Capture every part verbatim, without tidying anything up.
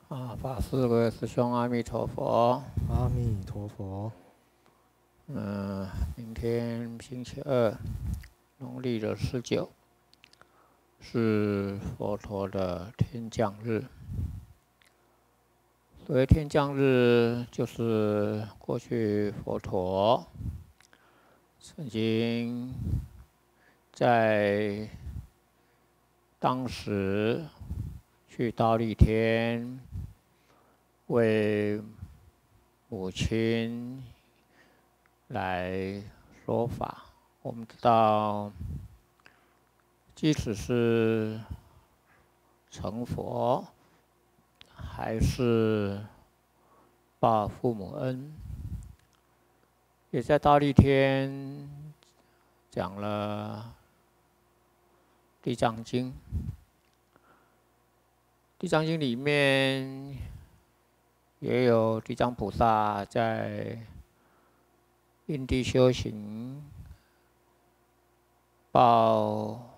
啊，法师各位师兄，阿弥陀佛。 阿弥陀佛。 嗯、呃，明天星期二，农历的十九，是佛陀的天降日。所谓天降日，就是过去佛陀曾经在当时去忉利天为母亲来说法。我们知道，即使是成佛，还是报父母恩，也在忉利天讲了《地藏经》。《地藏经》里面也有地藏菩萨在因地修行，报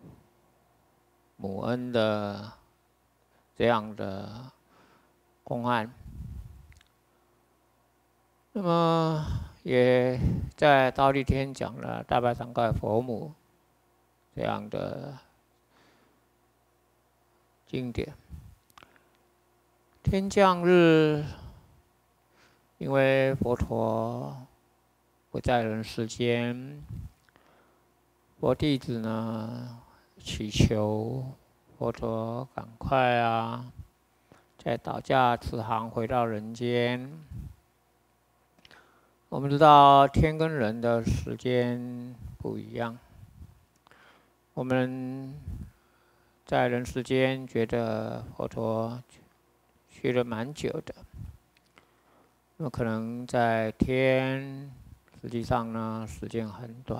母恩的这样的公案。那么也在忉利天讲了大白长盖佛母这样的经典。天降日，因为佛陀不在人世间，佛弟子呢祈求佛陀赶快啊，再倒驾慈航回到人间。我们知道天跟人的时间不一样，我们在人世间觉得佛陀去了蛮久的，那么可能在天，实际上呢时间很短。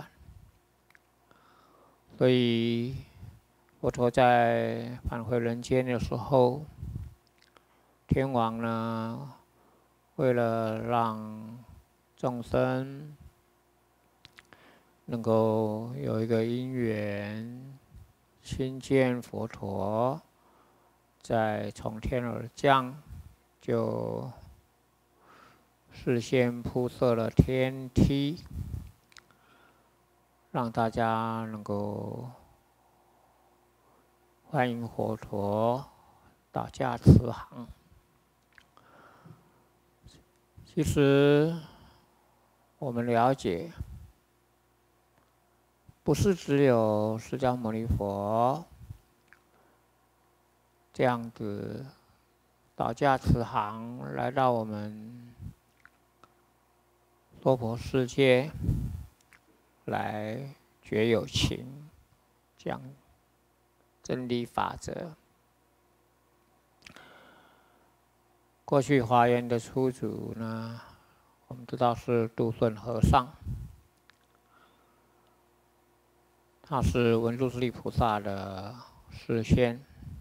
所以佛陀在返回人间的时候，天王呢为了让众生能够有一个因缘亲见佛陀，再从天而降，就事先铺设了天梯，让大家能够欢迎佛陀倒驾慈航。其实我们了解，不是只有释迦牟尼佛这样子倒驾慈航来到我们娑婆世界来觉有情，讲真理法则。过去华严的初祖呢，我们知道是度顺和尚，他是文殊师利菩萨的示现，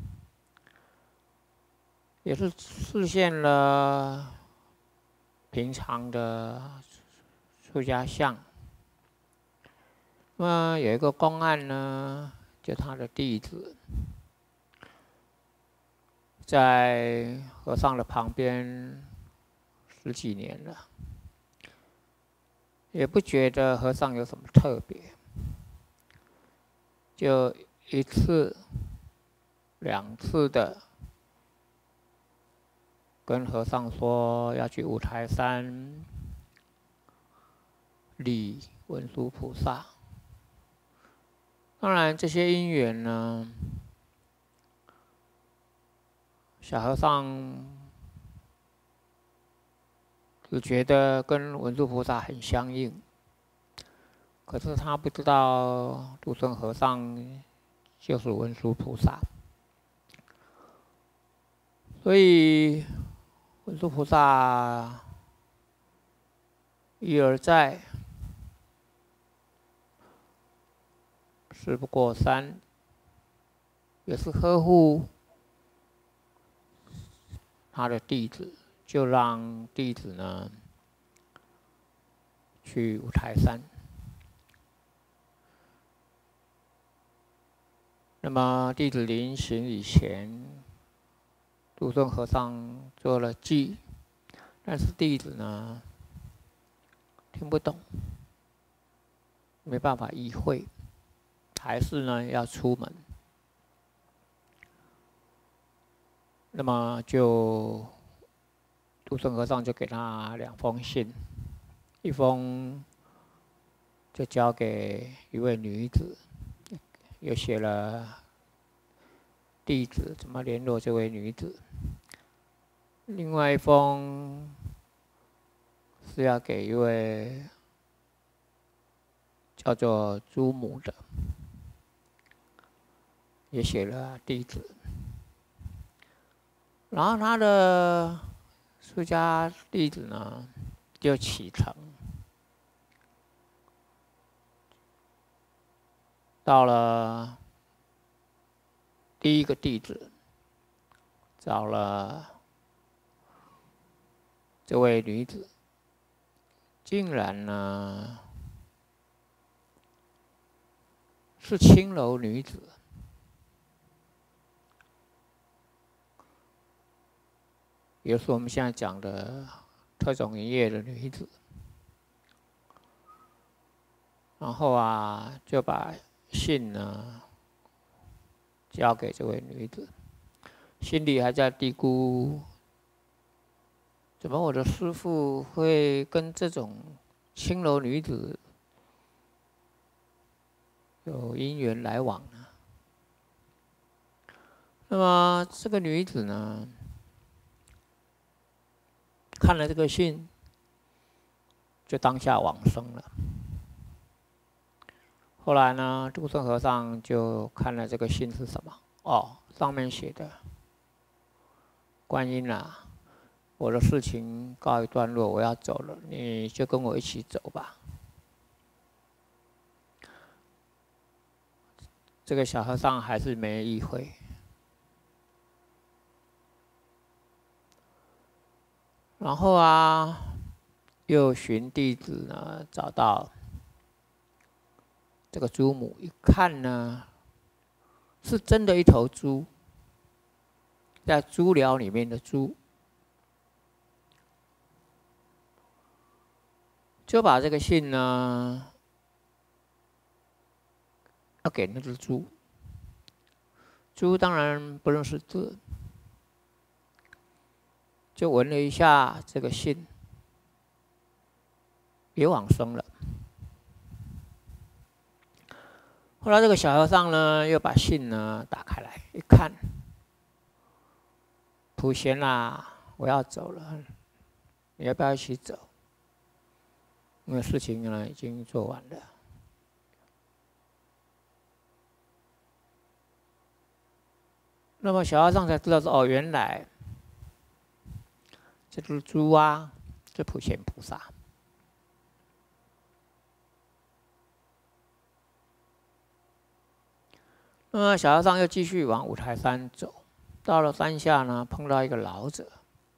也是示现了平常的出家相。那么有一个公案呢，就他的弟子在和尚的旁边十几年了，也不觉得和尚有什么特别，就一次、两次的跟和尚说要去五台山礼文殊菩萨。当然，这些因缘呢，小和尚只觉得跟文殊菩萨很相应，可是他不知道度顺和尚就是文殊菩萨，所以文殊菩萨一而再，事不过三，也是呵护他的弟子，就让弟子呢去五台山。那么弟子临行以前， 独尊和尚做了记，但是弟子呢听不懂，没办法意会，还是呢要出门。那么就独尊和尚就给他两封信，一封就交给一位女子，又写了地址怎么联络这位女子。另外一封是要给一位叫做朱母的，也写了地址。然后他的出家弟子呢，就启程，到了第一个地址，找了这位女子，竟然呢是青楼女子。也就是我们现在讲的特种营业的女子。然后啊，就把信呢交给这位女子，心里还在嘀咕：怎么我的师父会跟这种青楼女子有姻缘来往呢？那么这个女子呢，看了这个信，就当下往生了。后来呢，独尊和尚就看了这个信是什么？哦，上面写的：观音啊，我的事情告一段落，我要走了，你就跟我一起走吧。这个小和尚还是没意会。然后啊，又寻弟子呢，找到这个猪母，一看呢，是真的一头猪，在猪寮里面的猪，就把这个信呢，要给那只猪。猪当然不认识字，就闻了一下这个信，也往生了。后来这个小和尚呢，又把信呢打开来一看，普贤啊，我要走了，你要不要一起走？因为事情呢已经做完了。那么小和尚才知道说，哦，原来这只猪啊，是普贤菩萨。那么小和尚又继续往五台山走，到了山下呢，碰到一个老者。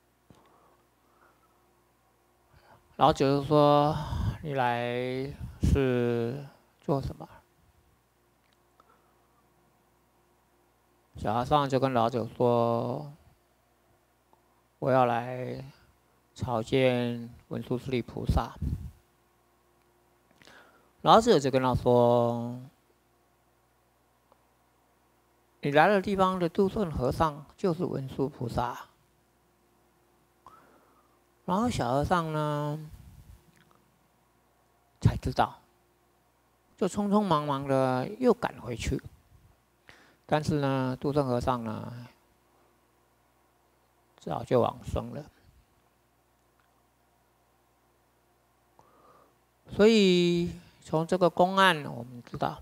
老者就说：“你来是做什么？”小和尚就跟老者说：“我要来朝见文殊师利菩萨。”老者就跟他说：“你来的地方的独尊和尚就是文殊菩萨。”然后小和尚呢，才知道，就匆匆忙忙的又赶回去。但是呢，独尊和尚呢，早就往生了。所以从这个公案，我们知道，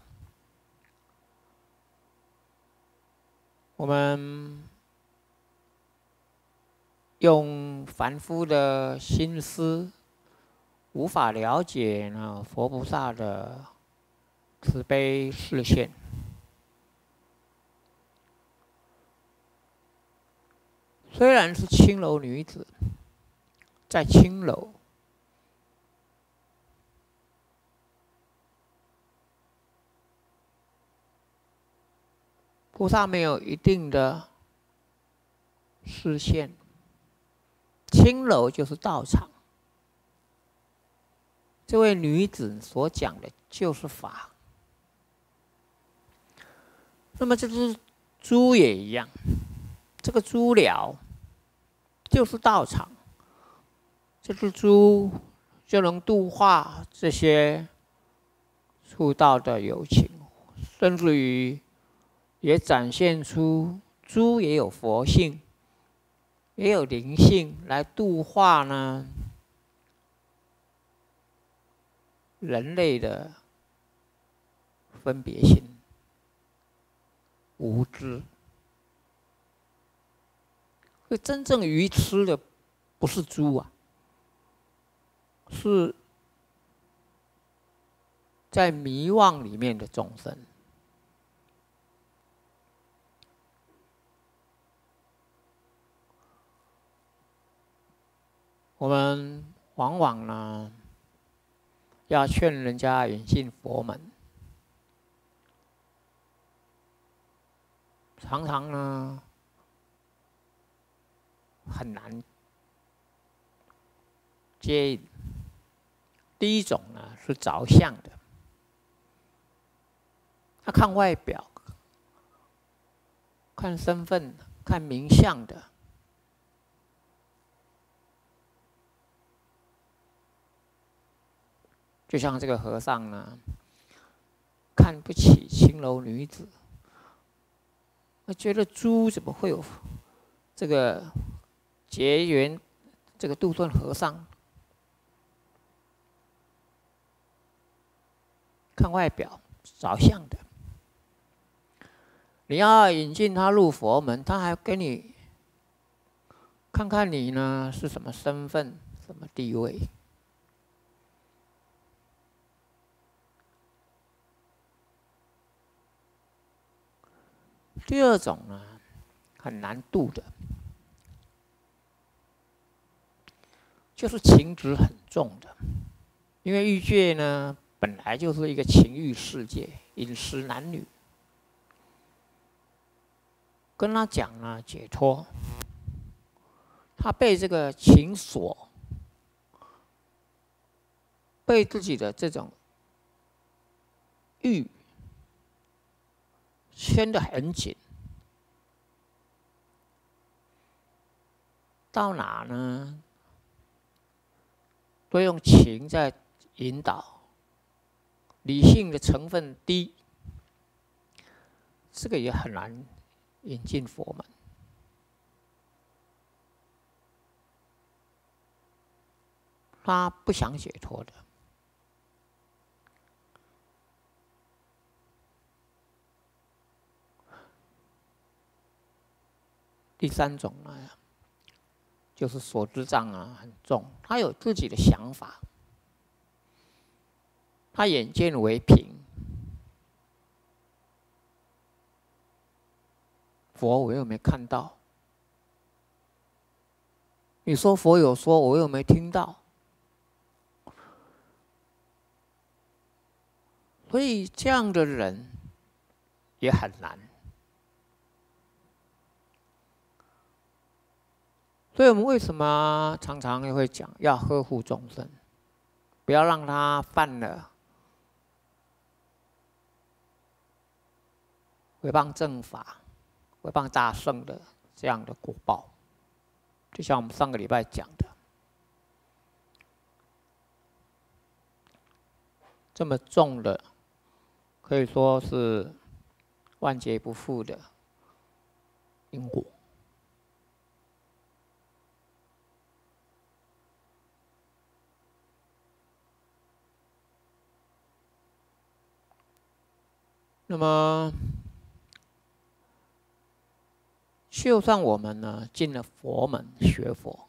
我们用凡夫的心思无法了解呢佛菩萨的慈悲示现。虽然是青楼女子，在青楼，菩萨没有一定的视线，青楼就是道场。这位女子所讲的就是法。那么这只猪也一样，这个猪寮就是道场，这只猪就能度化这些出道的有情，甚至于也展现出猪也有佛性，也有灵性，来度化呢人类的分别心、无知。所以真正愚痴的不是猪啊，是在迷惘里面的众生。我们往往呢，要劝人家引进佛门，常常呢很难接引。第一种呢是着相的，他看外表、看身份、看名相的。就像这个和尚呢，看不起青楼女子，他觉得猪怎么会有这个结缘这个度顿和尚？看外表着相的，你要引进他入佛门，他还给你看看你呢是什么身份、什么地位。第二种呢，很难度的，就是情执很重的。因为欲界呢，本来就是一个情欲世界，饮食男女。跟他讲呢，解脱，他被这个情锁，被自己的这种欲牵得很紧，到哪呢？都用情在引导，理性的成分低，这个也很难引进佛门。他不想解脱的。第三种呢，就是所知障啊很重，他有自己的想法，他眼见为凭，佛我又没看到，你说佛有说，我又没听到，所以这样的人也很难。所以我们为什么常常会讲要呵护众生，不要让他犯了诽谤正法、诽谤大圣的这样的果报？就像我们上个礼拜讲的，这么重的，可以说是万劫不复的因果。那么，就算我们呢进了佛门学佛，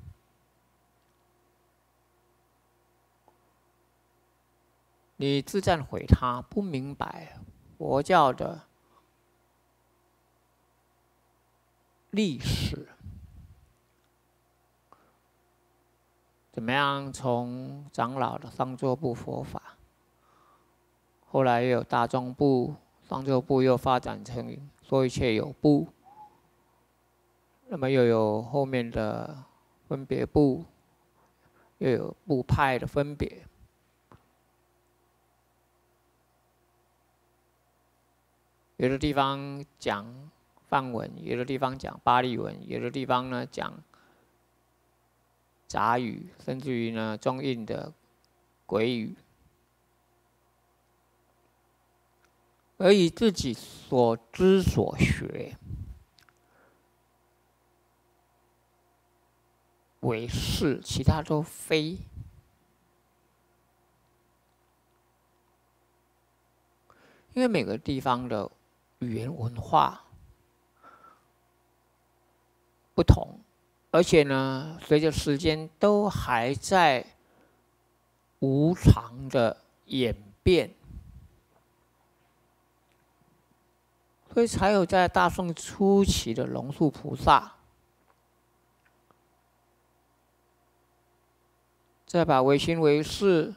你自赞毁他，不明白佛教的历史，怎么样从长老的上座部佛法，后来又有大众部、上座部又发展成说一切有部， 那么又有后面的分别部，又有部派的分别。有的地方讲梵文，有的地方讲巴利文，有的地方呢讲杂语，甚至于呢中印的鬼语。而以自己所知所学为是，其他都非。因为每个地方的语言文化不同，而且呢，随着时间都还在无常的演变，所以才有在大宋初期的龙树菩萨，再把唯心唯识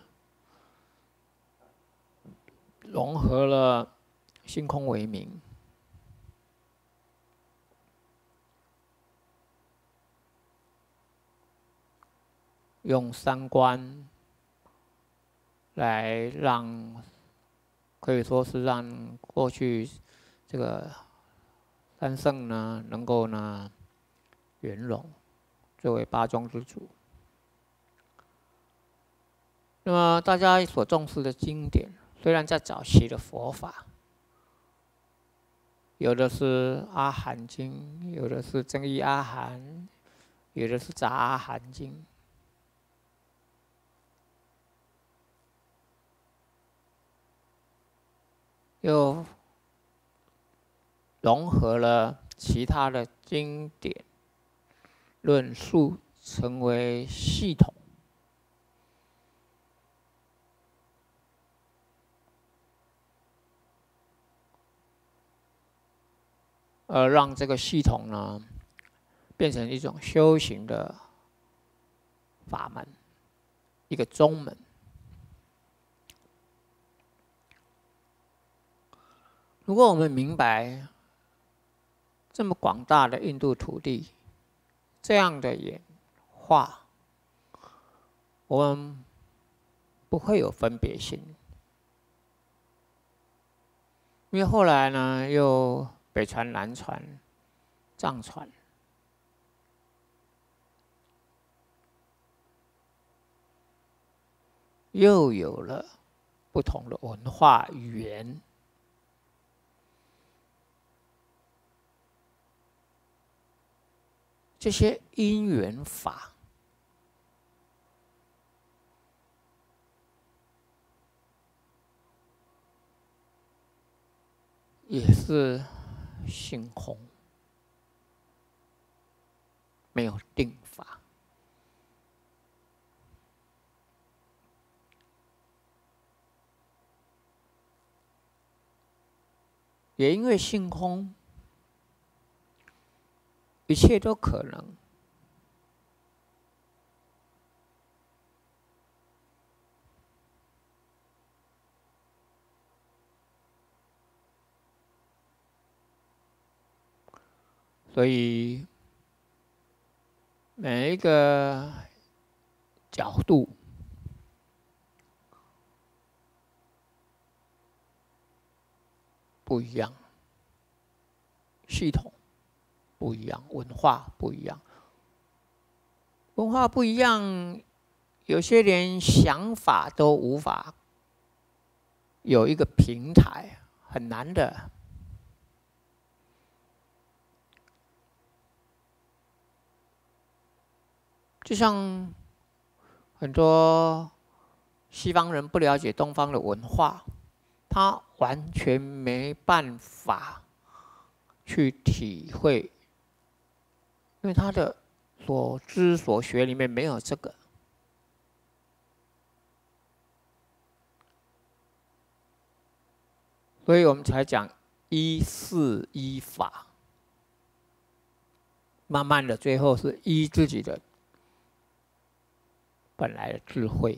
融合了性空为名，用三观来让，可以说是让过去这个三圣呢能够呢圆融，作为八宗之主。那么大家所重视的经典，虽然在早期的佛法，有的是阿含经，有的是增益阿含，有的是杂阿含经，又融合了其他的经典论述，成为系统。而让这个系统呢，变成一种修行的法门，一个宗门。如果我们明白这么广大的印度土地这样的演化，我们不会有分别心，因为后来呢，又北传、南传、藏传，又有了不同的文化语言。这些因缘法也是性空，没有定法。也因为性空，一切都可能。所以每一个角度不一样，系统不一样，文化不一样。文化不一样，有些连想法都无法有一个平台，很难的。就像很多西方人不了解东方的文化，他完全没办法去体会，因为他的所知所学里面没有这个。所以我们才讲依事依法，慢慢的最后是依自己的本来的智慧。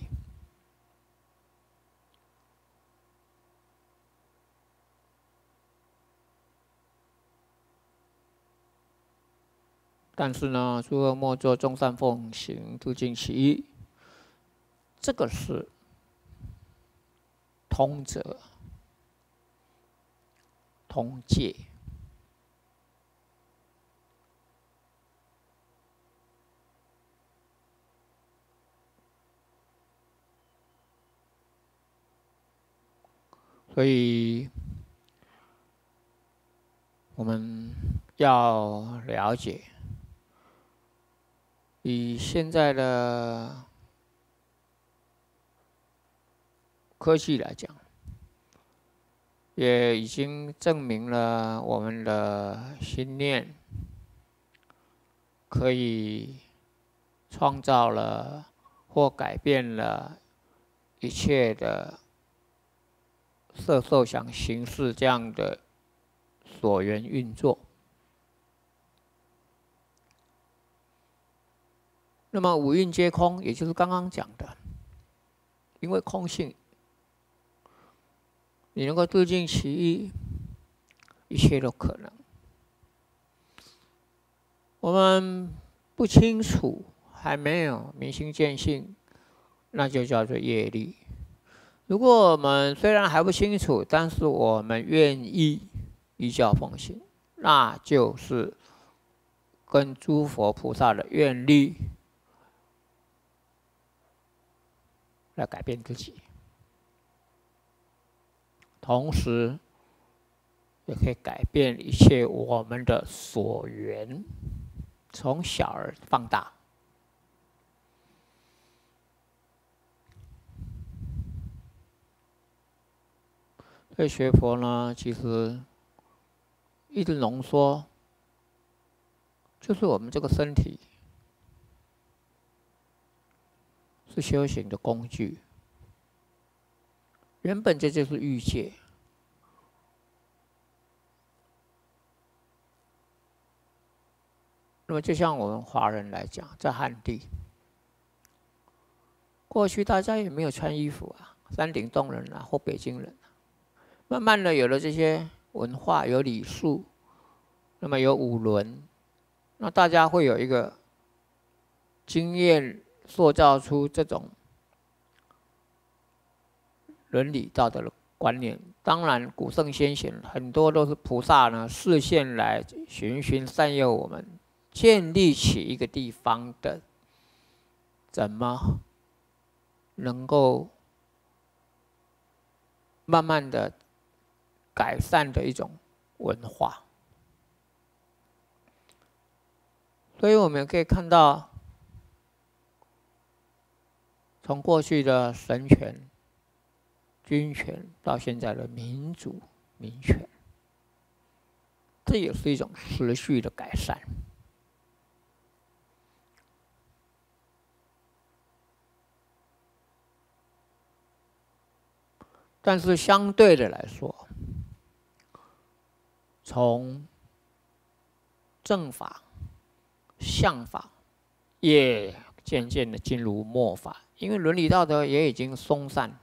但是呢，诸恶莫作，众善奉行，自尽其意，这个是通则、通戒。所以，我们要了解，以现在的科技来讲，也已经证明了我们的心念可以创造了或改变了一切的色受想行识这样的所缘运作。那么五蕴皆空，也就是刚刚讲的，因为空性，你能够自尽其意，一切都可能。我们不清楚，还没有明心见性，那就叫做业力。如果我们虽然还不清楚，但是我们愿意依教奉行，那就是跟诸佛菩萨的愿力来改变自己，同时也可以改变一切我们的所缘，从小而放大。所以学佛呢，其实一直浓缩，就是我们这个身体是修行的工具，原本这就是欲界。那么就像我们华人来讲，在汉地，过去大家也没有穿衣服啊，山顶洞人啊或北京人啊，慢慢的有了这些文化，有礼数，那么有五伦，那大家会有一个经验，塑造出这种伦理道德的观念。当然，古圣先贤很多都是菩萨呢，示现来循循善诱我们，建立起一个地方的怎么能够慢慢的改善的一种文化。所以我们可以看到，从过去的神权、军权到现在的民主、民权，这也是一种持续的改善。但是相对的来说，从正法、相法也渐渐的进入末法，因为伦理道德也已经松散，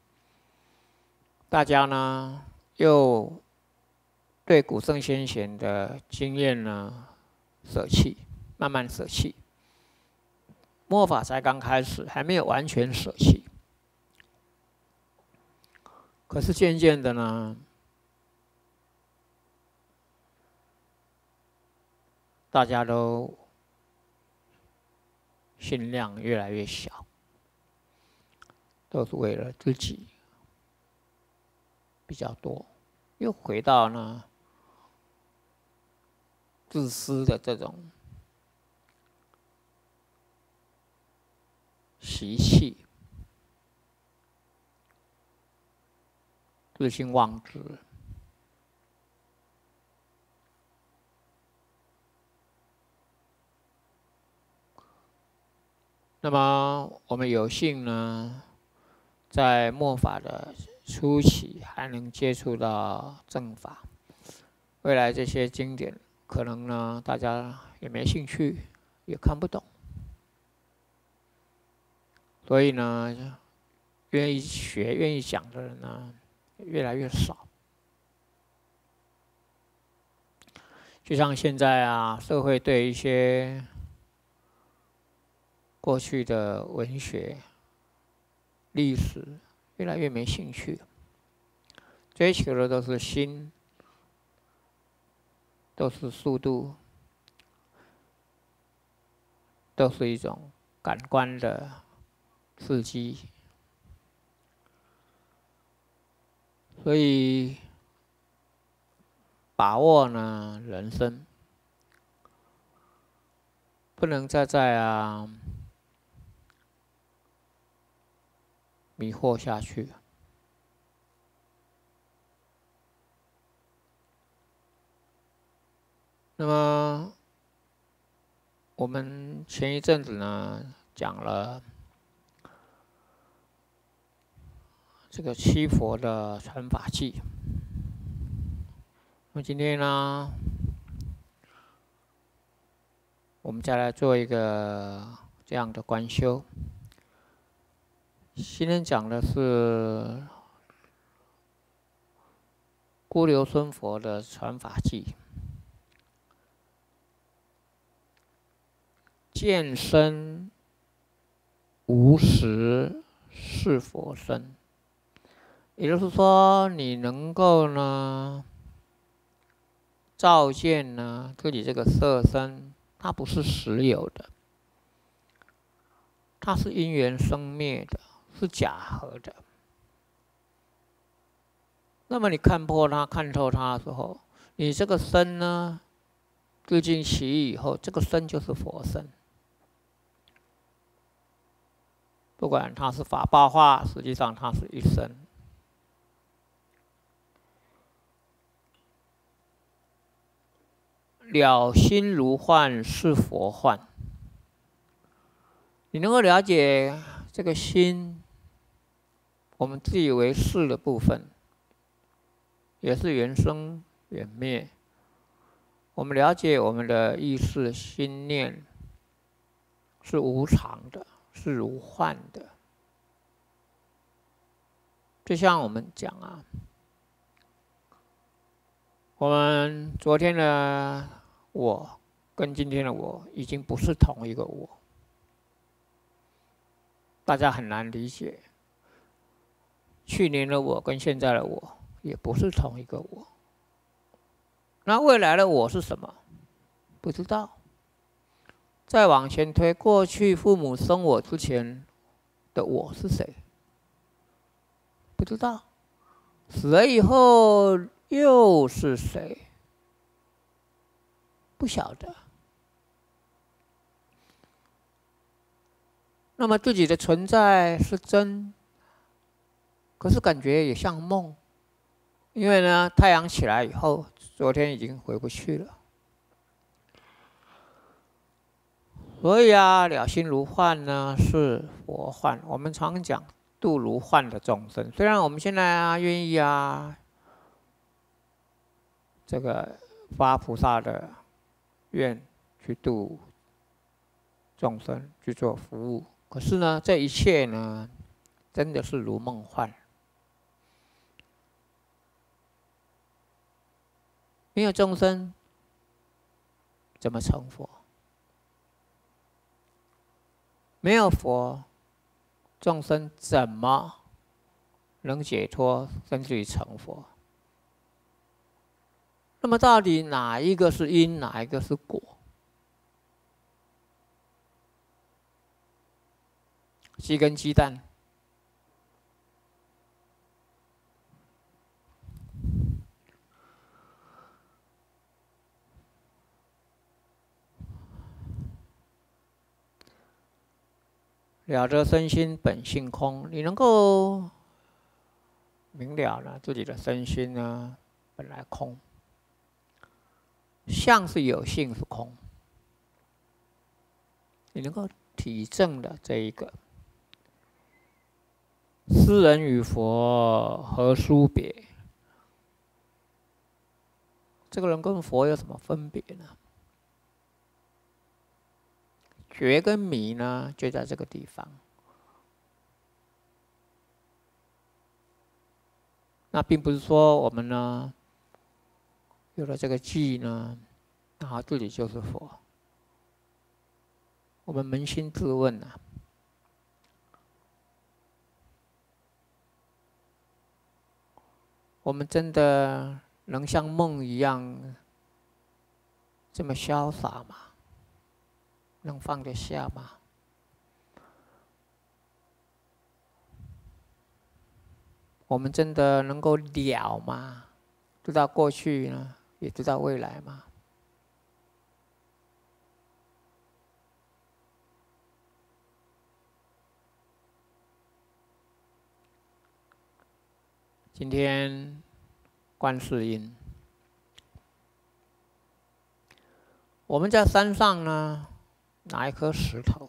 大家呢又对古圣先贤的经验呢舍弃，慢慢舍弃。末法才刚开始，还没有完全舍弃。可是渐渐的呢，大家都心量越来越小，都是为了自己比较多，又回到呢自私的这种习气。自性妄执，那么我们有幸呢，在末法的初期还能接触到正法，未来这些经典可能呢大家也没兴趣，也看不懂，所以呢，愿意学、愿意讲的人呢越来越少。 就像现在啊，社会对一些过去的文学、历史越来越没兴趣，追求的都是新，都是速度，都是一种感官的刺激。所以，把握呢人生，不能再在啊迷惑下去。那么，我们前一阵子呢讲了这个七佛的传法记。那么今天呢，我们再来做一个这样的观修。今天讲的是孤留孙佛的传法记。见身无实是佛身，也就是说，你能够呢照见呢自己这个色身，它不是实有的，它是因缘生灭的，是假合的。那么你看破它、看透它的时候，你这个身呢，自尽其意以后，这个身就是佛身。不管它是法报化，实际上它是一身。了心如幻是佛幻。你能够了解这个心，我们自以为是的部分，也是缘生缘灭。我们了解我们的意识心念是无常的，是如幻的。就像我们讲啊，我们昨天的我跟今天的我已经不是同一个我，大家很难理解。去年的我跟现在的我也不是同一个我。那未来的我是什么？不知道。再往前推，过去父母生我之前的我是谁？不知道。死了以后又是谁？不晓得。那么自己的存在是真，可是感觉也像梦，因为呢，太阳起来以后，昨天已经回不去了。所以啊，了心如幻呢是佛幻。我们常讲度如幻的众生，虽然我们现在啊愿意啊，这个发菩萨的愿去度众生，去做服务，可是呢，这一切呢，真的是如梦幻。没有众生，怎么成佛？没有佛，众生怎么能解脱，甚至于成佛？那么到底哪一个是因，哪一个是果？鸡跟鸡蛋，了得身心本性空，你能够明了呢自己的身心呢本来空，相是有，性是空，你能够体证的这一个，斯人与佛何殊别？这个人跟佛有什么分别呢？觉跟迷呢，就在这个地方。那并不是说我们呢有了这个记呢， 然后自己就是佛。我们扪心自问啊，我们真的能像梦一样这么潇洒吗？能放得下吗？我们真的能够了吗？知道过去呢，也知道未来吗？今天观世音，我们在山上呢，拿一颗石头，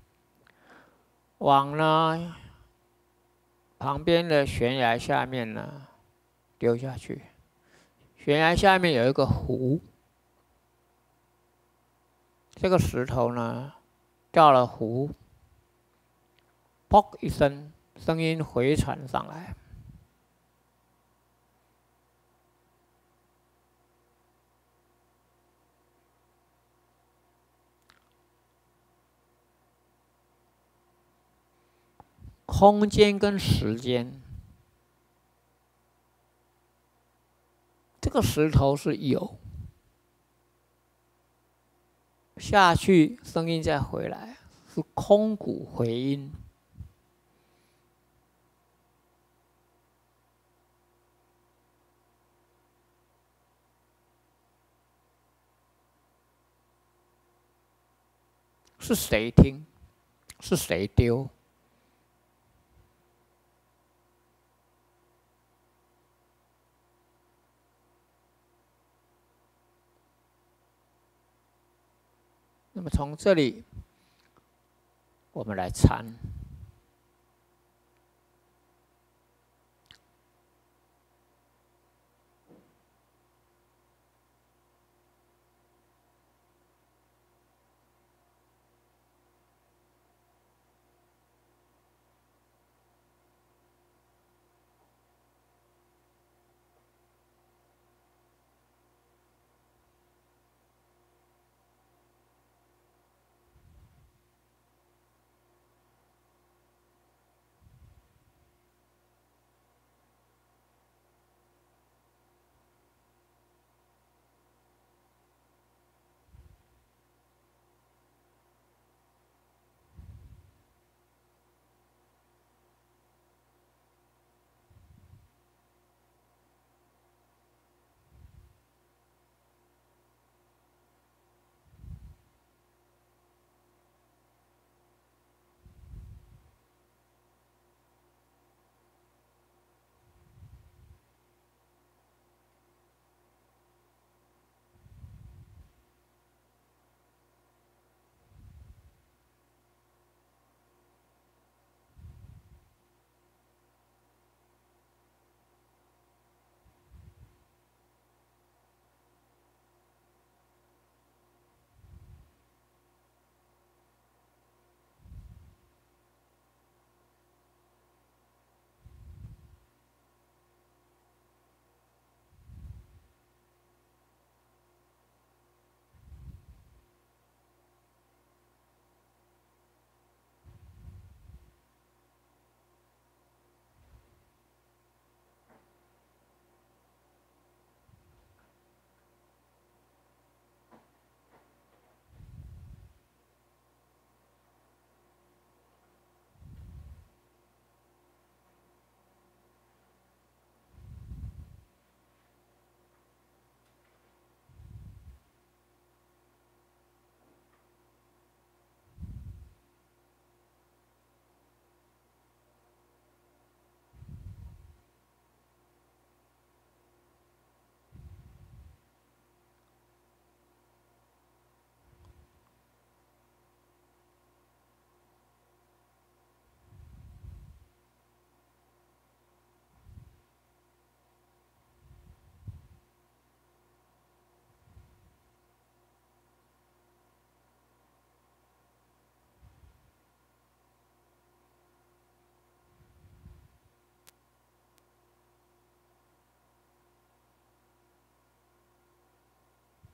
往呢旁边的悬崖下面呢丢下去。悬崖下面有一个湖，这个石头呢掉了湖，砰一声，声音回传上来。空间跟时间，这个石头是有，下去声音再回来，是空谷回音。是谁听？是谁丢？那么从这里，我们来参。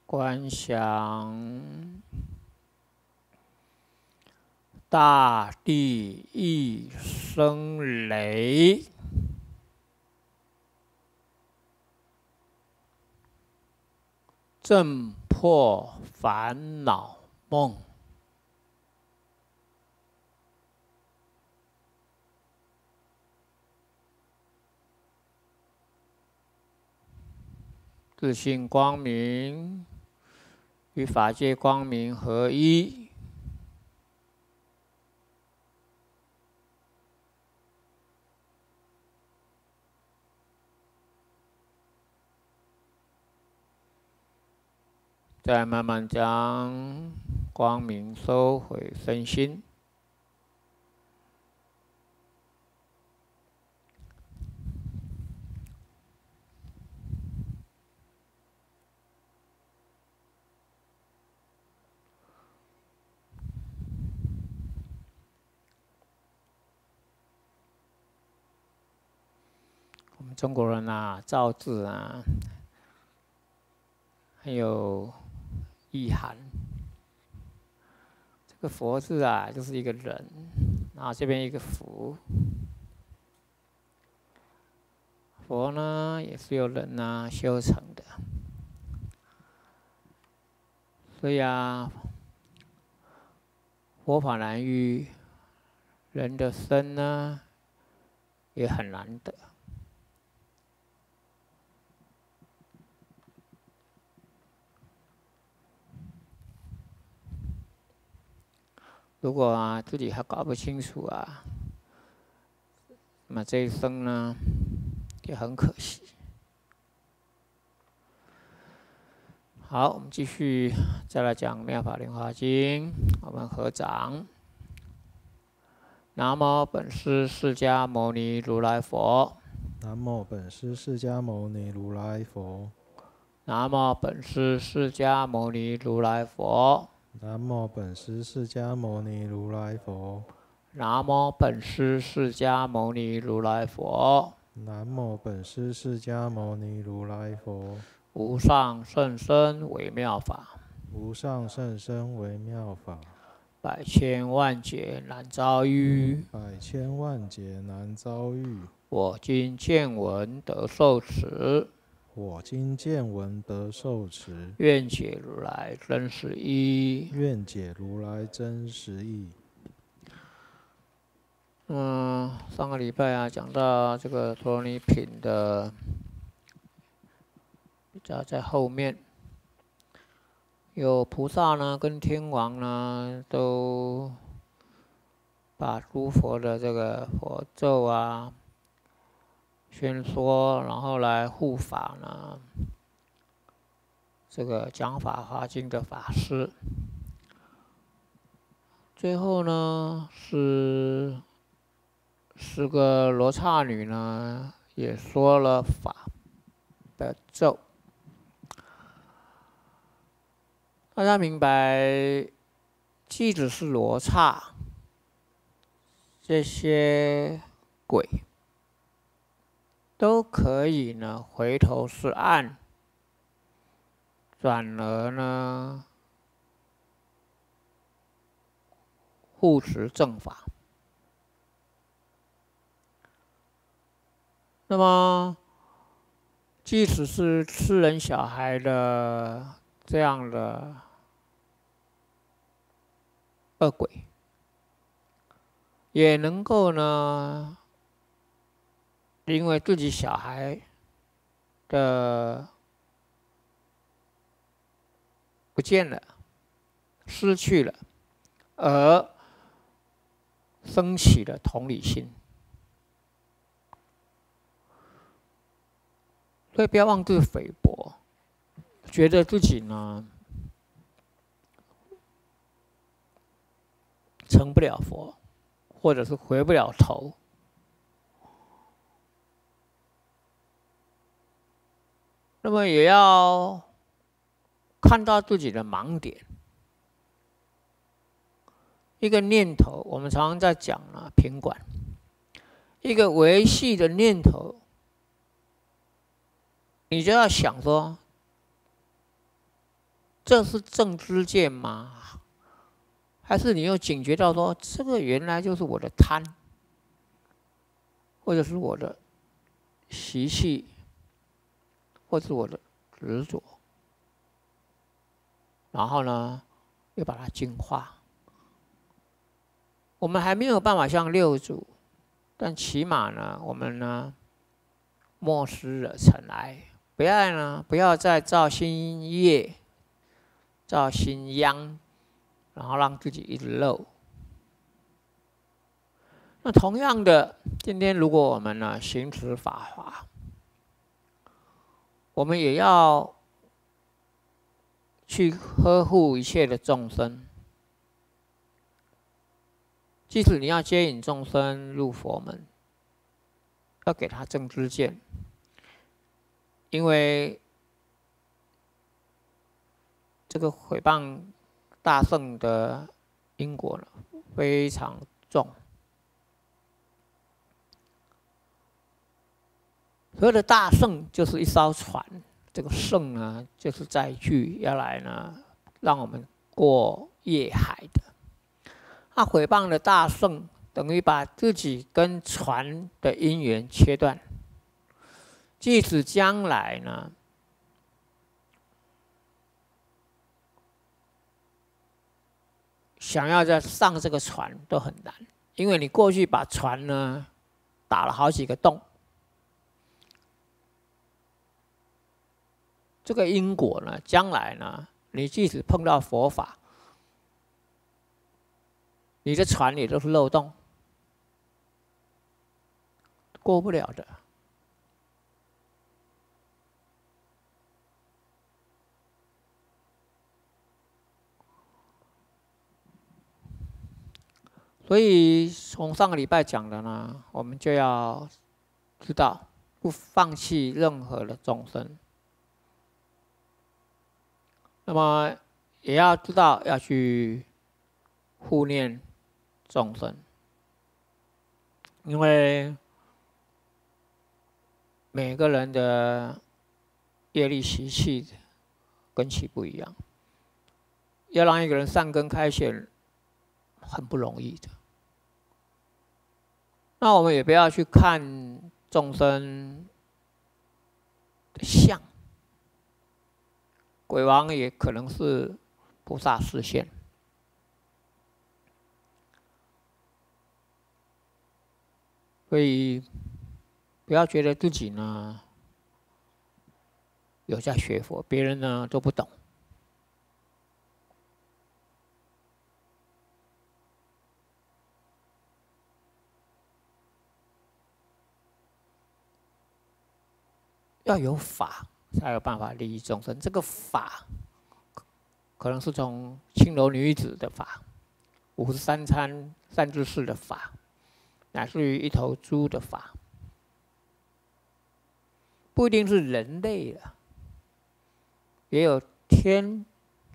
观想大地一声雷，震破烦恼梦。自性光明与法界光明合一，再慢慢将光明收回身心。我们中国人啊，造字啊，很有意涵。这个佛字啊，就是一个人，然后这边一个福。佛呢，也是由人啊修成的。所以啊，佛法难遇，人的身呢，也很难得。如果啊自己还搞不清楚啊，那么这一生呢也很可惜。好，我们继续再来讲《妙法莲华经》，我们合掌。南无本师释迦牟尼如来佛。 南无本师释迦牟尼如来佛。 南无本师释迦牟尼如来佛。 南无本师释迦牟尼如来佛。 南无本师释迦牟尼如来佛。 南无本师释迦牟尼如来佛。 无上甚深微妙法， 无上甚深微妙法， 百千万劫难遭遇， 百千万劫难遭遇。 我今见闻得受持， 我今见闻得受持， 愿解如来真实义。 愿解如来真实义。 嗯，上个礼拜啊，讲到这个陀罗尼品的比较在后面，有菩萨呢跟天王呢都把诸佛的这个佛咒啊宣说，然后来护法呢这个讲法华经的法师。最后呢是十个罗刹女呢也说了法的咒。大家明白，即使是罗刹这些鬼，都可以呢回头是岸，转而呢护持正法。那么，即使是吃人小孩的这样的恶鬼，也能够呢，因为自己小孩的不见了、失去了，而升起了同理心。所以不要妄自菲薄，觉得自己呢成不了佛，或者是回不了头。那么也要看到自己的盲点。一个念头，我们常常在讲啊，品管，一个维系的念头，你就要想说， 这是正知见吗？还是你又警觉到说，这个原来就是我的贪，或者是我的习气，或是我的执着，然后呢，又把它净化。我们还没有办法像六祖，但起码呢，我们呢，莫失了尘埃，不要呢，不要再造新业，造新殃，然后让自己一直漏。那同样的，今天如果我们呢行持法华，我们也要去呵护一切的众生。即使你要接引众生入佛门，要给他正知见，因为这个毁谤大圣的因果呢非常重。所谓的大圣就是一艘船，这个圣呢就是载具，要来呢让我们过夜海的。那毁谤的大圣，等于把自己跟船的因缘切断。即使将来呢，想要再上这个船都很难，因为你过去把船呢打了好几个洞。这个因果呢，将来呢，你即使碰到佛法，你的船也都是漏洞，过不了的。所以从上个礼拜讲的呢，我们就要知道，不放弃任何的众生。那么也要知道要去护念众生，因为每个人的业力习气根器不一样，要让一个人善根开显很不容易的。那我们也不要去看众生的相，鬼王也可能是菩萨示现。所以不要觉得自己呢有在学佛，别人呢都不懂。要有法，才有办法利益众生。这个法，可能是从青楼女子的法，五十三参善知识的法，乃至于一头猪的法，不一定是人类的，也有天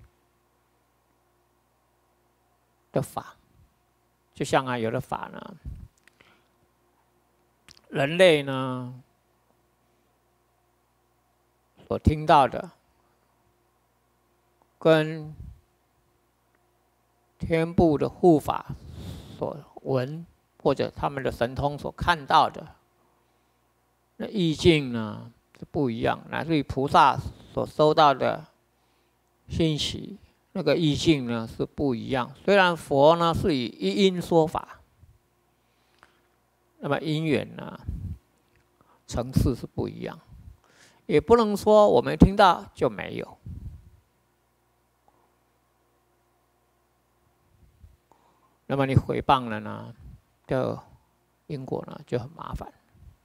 的法。就像啊，有的法呢，人类呢所听到的，跟天部的护法所闻，或者他们的神通所看到的，那意境呢是不一样，乃至于菩萨所收到的信息，那个意境呢是不一样。虽然佛呢是以一因说法，那么因缘呢层次是不一样，也不能说我没听到就没有。那么你毁谤了呢，这因果呢就很麻烦。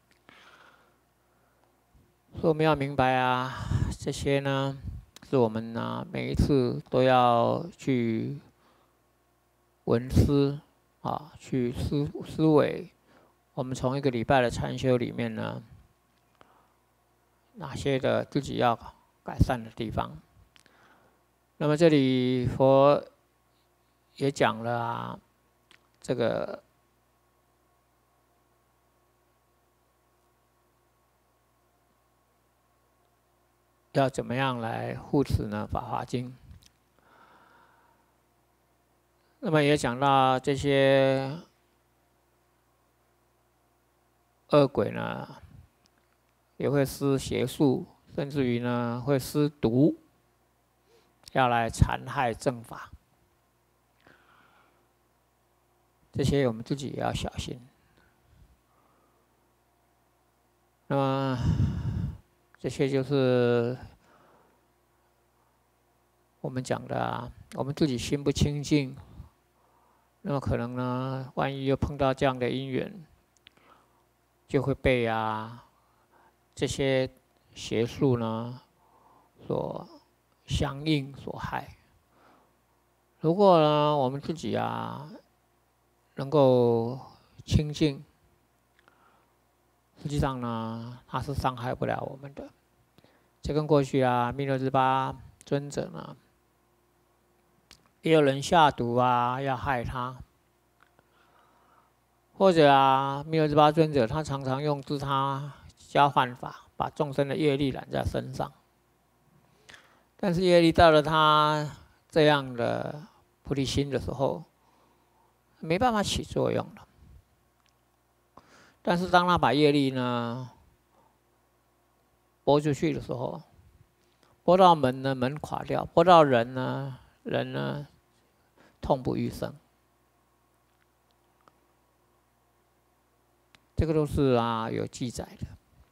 所以我们要明白啊，这些呢是我们呢每一次都要去闻思啊，去思思维。我们从一个礼拜的禅修里面呢，哪些的自己要改善的地方。那么这里佛也讲了啊，这个要怎么样来护持呢？《法华经》 那么也讲到这些恶鬼呢，也会施邪术，甚至于呢会施毒，要来残害正法。这些我们自己也要小心。那么这些就是我们讲的啊，我们自己心不清净，那么可能呢，万一又碰到这样的因缘，就会被啊这些邪术呢所相应所害。如果呢我们自己啊能够清净，实际上呢它是伤害不了我们的。就跟过去啊弥勒日巴尊者呢，也有人下毒啊要害他，或者啊弥勒日巴尊者他常常用自他交换法，把众生的业力揽在身上。但是业力到了他这样的菩提心的时候，没办法起作用了。但是当他把业力呢拨出去的时候，拨到门呢，门垮掉；拨到人呢，人呢痛不欲生。这个都是啊有记载的。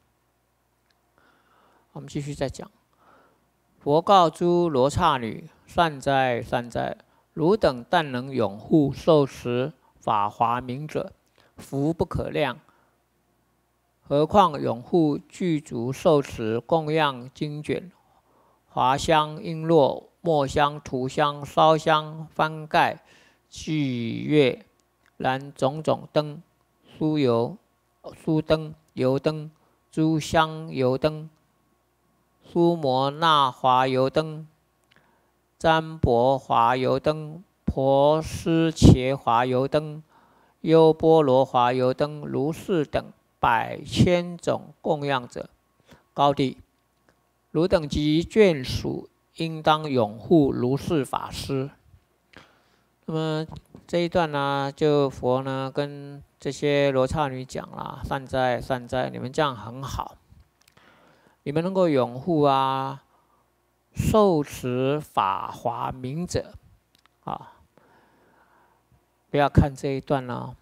我们继续再讲。佛告诸罗刹女：善哉善哉！汝等但能拥护受持法华明者，福不可量。何况拥护具足受持供养经卷、华香、璎珞、墨香、涂香、烧香、幡盖、具乐，然种种灯、酥油、酥灯、油灯、诸香油灯、苏摩那华油灯、占卜华油灯、婆施伽华油灯、优波罗华油灯，如是等百千种供养者，高地，汝等及眷属，应当拥护如是法师。那么这一段呢，就佛呢跟这些罗刹女讲啦：善哉善哉，你们这样很好，你们能够拥护啊受持法华明者啊。不要看这一段呢，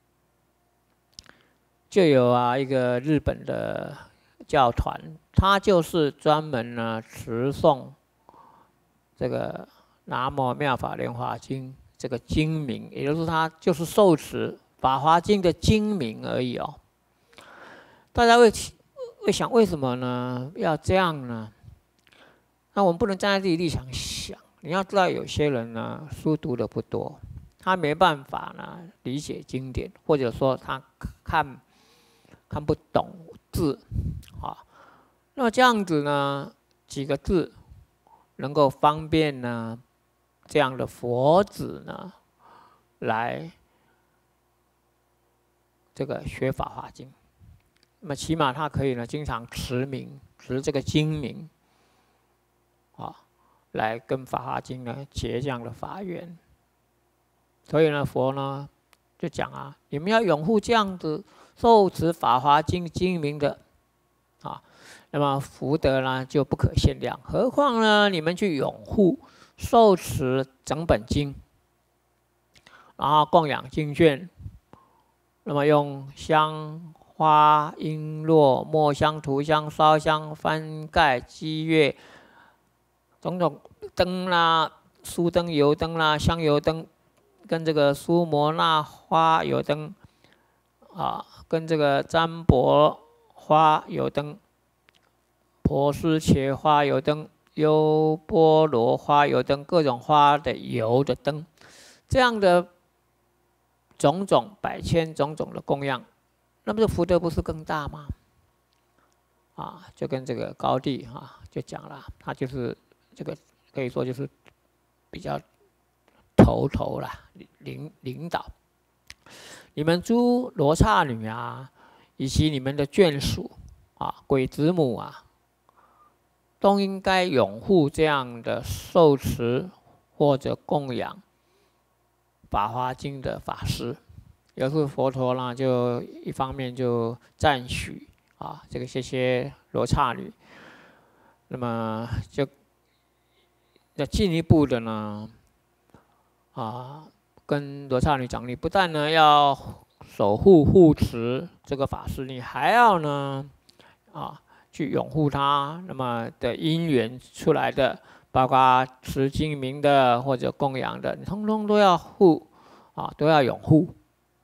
就有啊一个日本的教团，他就是专门呢持诵这个南无妙法莲华经这个经名，也就是他就是受持法华经的经名而已哦。大家会会想，为什么呢？要这样呢？那我们不能站在自己立场想。你要知道，有些人呢书读的不多，他没办法呢理解经典，或者说他看看不懂字啊。那么这样子呢，几个字能够方便呢这样的佛子呢来这个学法华经。那么起码他可以呢经常持名，持这个经名啊，来跟法华经呢结这样的法缘。所以呢，佛呢就讲啊，你们要拥护这样子受持法华经经名的啊，那么福德呢就不可限量。何况呢，你们去拥护受持整本经，然后供养经卷，那么用香花、璎珞、墨香、涂香、烧香、幡盖、积月，种种灯啦、酥灯、油灯啦、香油灯，跟这个苏摩那花油灯啊，跟这个占卜花油灯、婆施伽花油灯、优波罗花油灯，各种花的油的灯，这样的种种百千种种的供养，那么这福德不是更大吗？啊，就跟这个高地啊就讲了，他就是这个可以说就是比较头头啦，领领导。你们诸罗刹女啊，以及你们的眷属啊、鬼子母啊，都应该拥护这样的受持或者供养法华经》的法师。有时佛陀呢，就一方面就赞许啊这个这些罗刹女，那么就要进一步的呢，啊，跟罗刹女讲，你不但呢要守护护持这个法师，你还要呢，啊，去拥护他，那么的因缘出来的，包括持经明的或者供养的，你通通都要护，啊，都要拥护。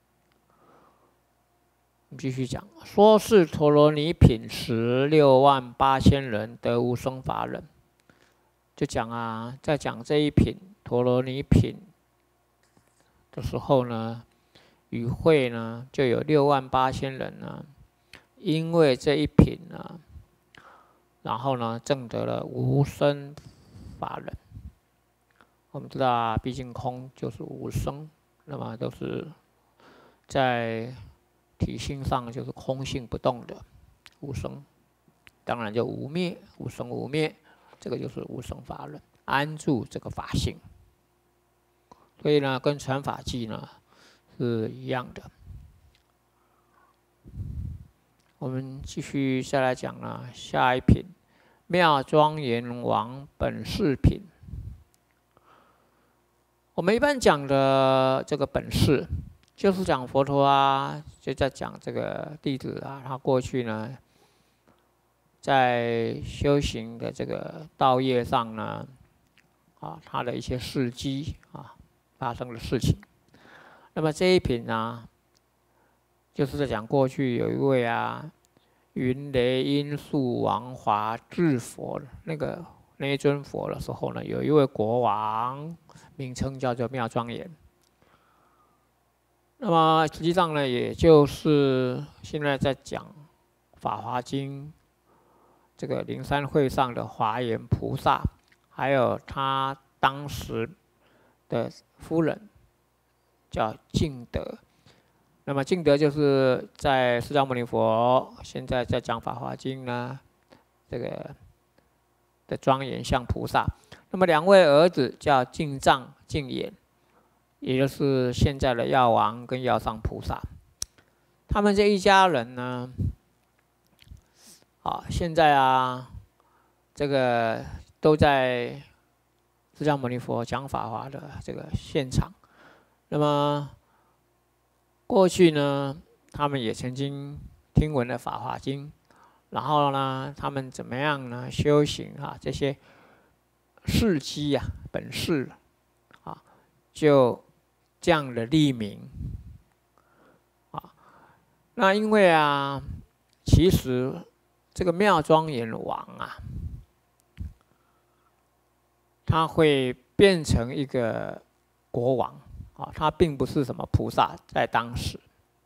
我们继续讲，说是陀罗尼品十六万八千人得无生法忍，就讲啊，在讲这一品陀罗尼品的时候呢，与会呢就有六万八千人呢，因为这一品呢，然后呢证得了无生法忍。我们知道啊，毕竟空就是无生，那么都是在体性上就是空性不动的无生，当然就无灭，无生无灭，这个就是无生法忍，安住这个法性。所以呢，跟传法记呢是一样的。我们继续再来讲呢，下一品妙庄严王本事品。我们一般讲的这个本事，就是讲佛陀啊，就在讲这个弟子啊，他过去呢，在修行的这个道业上呢，啊，他的一些事迹啊，发生的事情。那么这一品呢，就是在讲过去有一位啊，云雷音速王华智佛那个那一尊佛的时候呢，有一位国王，名称叫做妙庄严。那么实际上呢，也就是现在在讲《法华经》这个灵山会上的华严菩萨，还有他当时的夫人叫净德。那么净德就是在释迦牟尼佛现在在讲《法华经》呢，这个的庄严相菩萨。那么两位儿子叫净藏、净眼，也就是现在的药王跟药上菩萨。他们这一家人呢，啊，现在啊，这个都在释迦牟尼佛讲法华的这个现场。那么过去呢，他们也曾经听闻了《法华经》，然后呢，他们怎么样呢？修行啊，这些事迹啊，本事啊，就这样的立名啊。那因为啊，其实这个妙庄严王啊，他会变成一个国王啊，他并不是什么菩萨，在当时。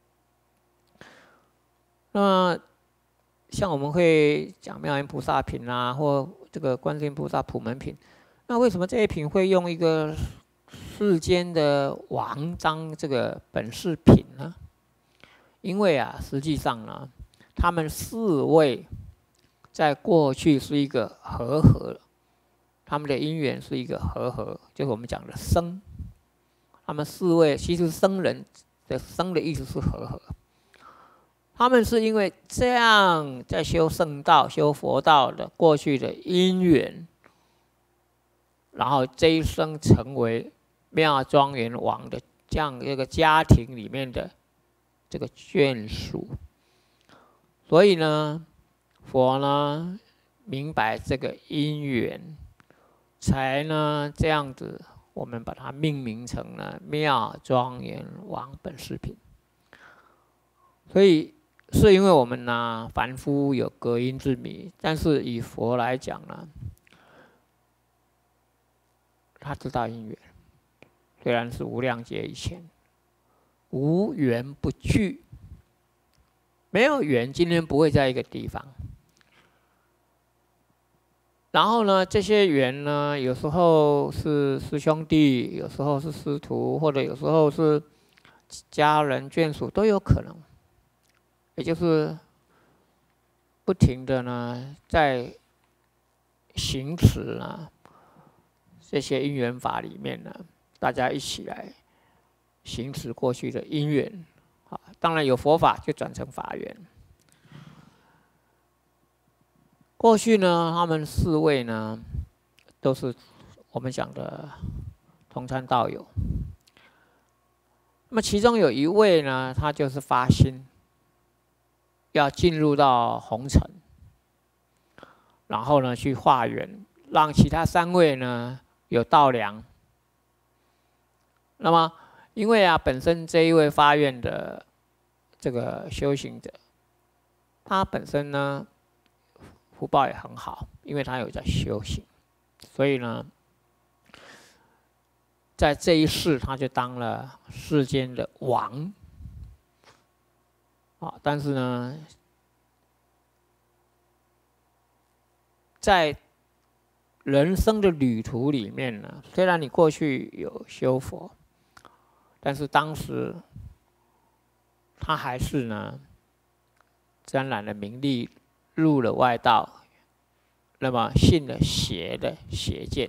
那么像我们会讲妙严菩萨品啊，或这个观世音菩萨普门品，那为什么这一品会用一个世间的王当这个本事品呢？因为啊，实际上呢，他们四位在过去是一个和合，他们的因缘是一个和合，就是我们讲的生。他们四位其实僧人的生的意思是和合。他们是因为这样在修圣道、修佛道的过去的因缘，然后这一生成为妙庄严王的这样一个家庭里面的这个眷属。所以呢，佛呢明白这个因缘，才呢这样子，我们把它命名成了妙庄严王本事品。所以是因为我们呢凡夫有隔音之谜，但是以佛来讲呢，他知道因缘，虽然是无量劫以前，无缘不聚，没有缘，今天不会在一个地方。然后呢，这些缘呢，有时候是师兄弟，有时候是师徒，或者有时候是家人眷属，都有可能。也就是不停的呢，在行持啊这些因缘法里面呢，大家一起来行持过去的因缘。啊，当然有佛法就转成法缘。过去呢，他们四位呢，都是我们讲的同参道友。那么其中有一位呢，他就是发心要进入到红尘，然后呢去化缘，让其他三位呢有道粮。那么因为啊，本身这一位发愿的这个修行者，他本身呢福报也很好，因为他有在修行，所以呢，在这一世他就当了世间的王。啊，但是呢，在人生的旅途里面呢，虽然你过去有修佛，但是当时他还是呢沾染了名利，入了外道，那么信了邪的邪见。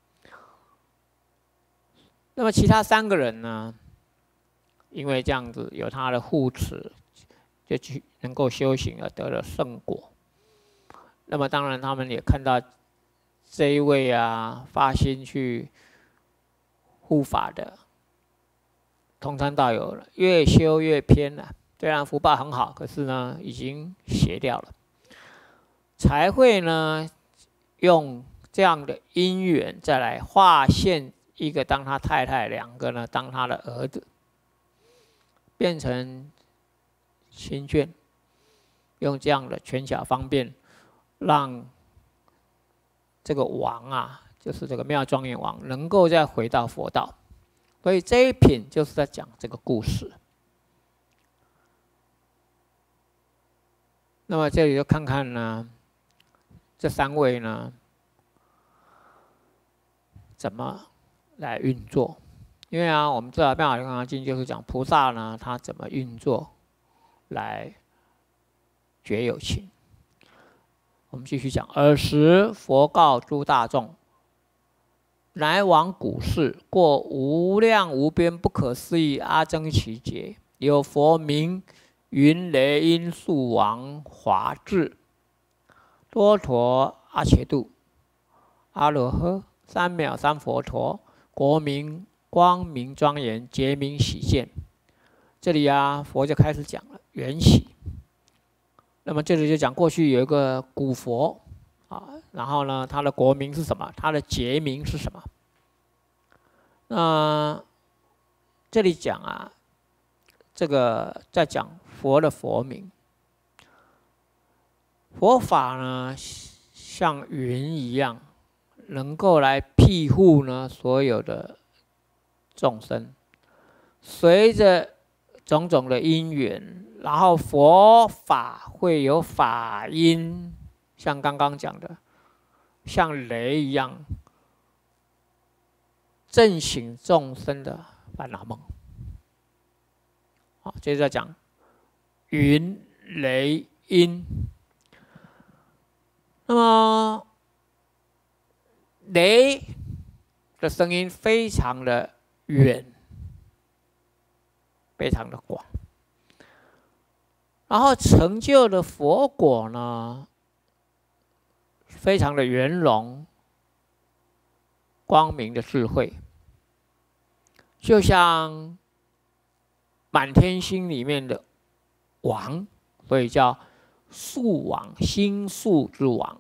那么其他三个人呢，因为这样子有他的护持，就去能够修行而得了圣果。那么当然他们也看到这一位啊发心去护法的同参道友了，越修越偏了。虽然福报很好，可是呢已经邪掉了，才会呢用这样的因缘再来化现一个当他太太，两个呢当他的儿子，变成亲眷，用这样的权巧方便，让这个王啊，就是这个妙庄严王，能够再回到佛道。所以这一品就是在讲这个故事。那么这里就看看呢，这三位呢怎么来运作。因为啊，我们知道《妙法莲华经》就是讲菩萨呢，他怎么运作来觉有情。我们继续讲，尔时佛告诸大众：来往古世，过无量无边不可思议阿僧祇劫，有佛名云雷音速王华智，多陀阿伽度，阿罗呵，三藐三佛陀，国名光明庄严，劫名喜见。这里啊，佛就开始讲了缘起。那么这里就讲过去有一个古佛啊，然后呢，他的国名是什么？他的劫名是什么？那这里讲啊，这个在讲佛的佛名。佛法呢，像云一样，能够来庇护呢所有的众生，随着种种的因缘，然后佛法会有法音，像刚刚讲的，像雷一样，震醒众生的烦恼梦。好，接着讲云雷音。那么雷的声音非常的远，非常的广，然后成就的佛果呢，非常的圆融，光明的智慧，就像满天星里面的王，所以叫宿王，星宿之王。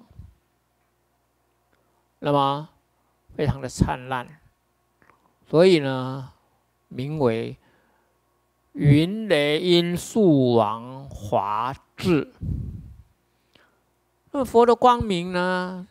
那么非常的灿烂，所以呢，名为云雷音速王华智。那么佛的光明呢，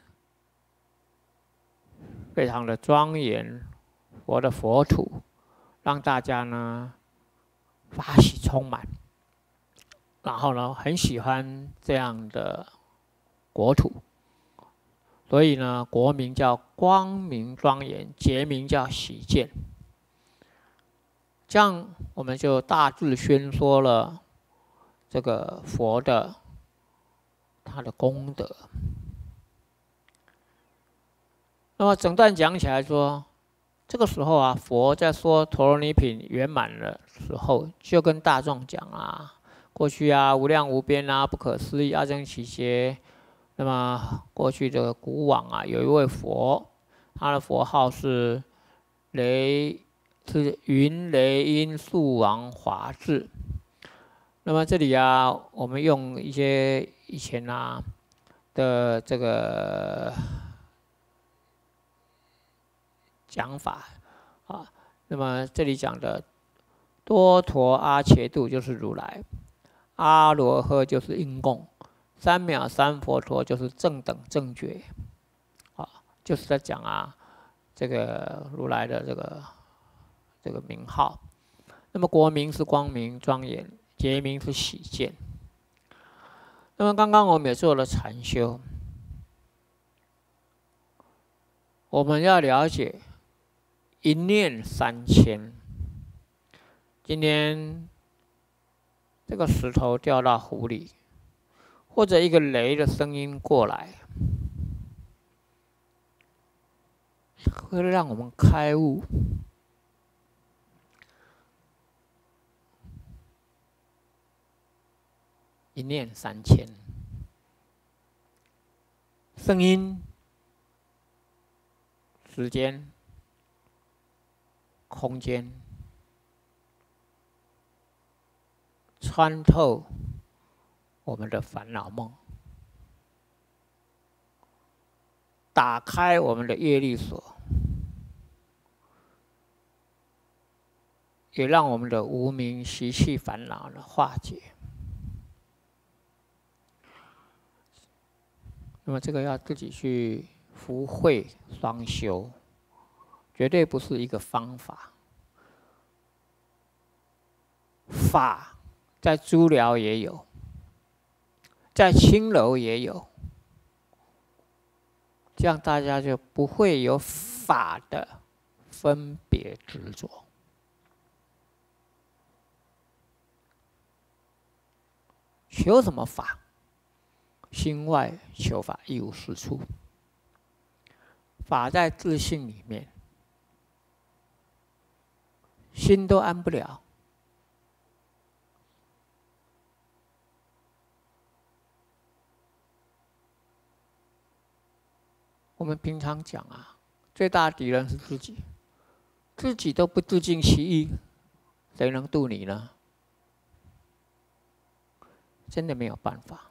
非常的庄严，佛的佛土让大家呢法喜充满，然后呢很喜欢这样的国土，所以呢国名叫光明庄严，节名叫喜见。这样我们就大致宣说了这个佛的他的功德。那么整段讲起来说， 这个时候啊，佛在说陀罗尼品圆满的时候，就跟大众讲啊，过去啊无量无边啊，不可思议阿僧祇劫。那么过去这个古往啊，有一位佛，他的佛号是雷，是云雷音速王华智。那么这里啊，我们用一些以前啊的这个讲法啊，那么这里讲的多陀阿伽度就是如来，阿罗诃就是应供，三藐三佛陀就是正等正觉，啊，就是在讲啊这个如来的这个这个名号。那么国名是光明庄严，劫名是喜见。那么刚刚我们也做了禅修，我们要了解一念三千。今天这个石头掉到湖里，或者一个雷的声音过来，会让我们开悟。一念三千，声音、时间、空间，穿透我们的烦恼梦，打开我们的业力锁，也让我们的无明习气烦恼呢化解。那么这个要自己去福慧双修，绝对不是一个方法。法在诸寮也有，在青楼也有，这样大家就不会有法的分别执着。求什么法？心外求法，一无是处。法在自性里面，心都安不了。我们平常讲啊，最大的敌人是自己，自己都不自尽其意，谁能度你呢？真的没有办法。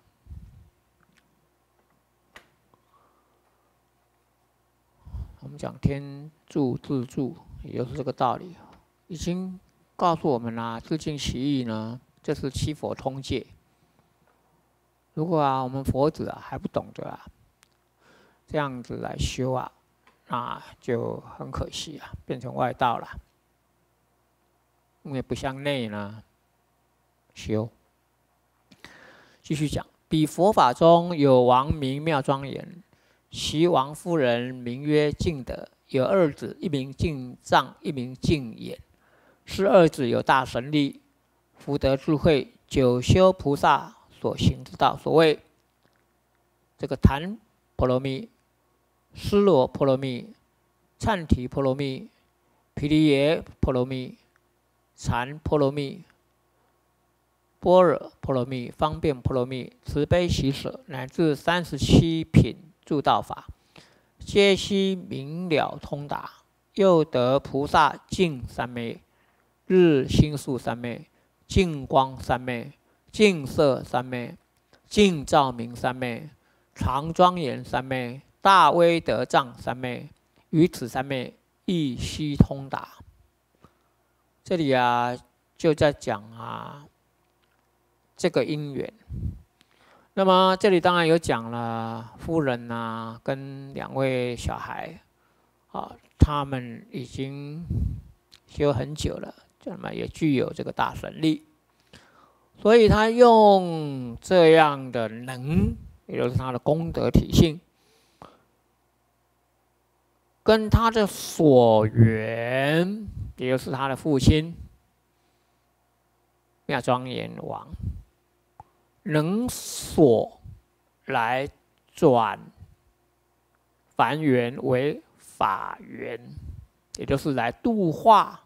我们讲天助自助，也就是这个道理，已经告诉我们啦，自尽其意呢，这是七佛通戒。如果啊，我们佛子啊还不懂得啊，这样子来修啊，那就很可惜啊，变成外道了。因为不向内呢修。继续讲，彼佛法中有王名妙庄严。其王夫人名曰净德，有二子，一名净藏，一名净眼。是二子有大神力，福德智慧，久修菩萨所行之道。所谓这个檀波罗蜜、尸罗波罗蜜、忏提波罗蜜、毗梨耶波罗蜜、禅波罗蜜、般若波罗蜜、方便波罗蜜、慈悲喜舍，乃至三十七品助道法，皆悉明了通达，又得菩萨净三昧、日心术三昧、净光三昧、净色三昧、净照明三昧、常庄严三昧、大威德藏三昧，于此三昧亦悉通达。这里啊，就在讲啊，这个因缘。那么这里当然有讲了夫人啊，跟两位小孩，啊，他们已经修很久了，那么也具有这个大神力，所以他用这样的能，也就是他的功德体性，跟他的所缘，也就是他的父亲妙庄严王。能所来转凡缘为法缘， 也就是来度化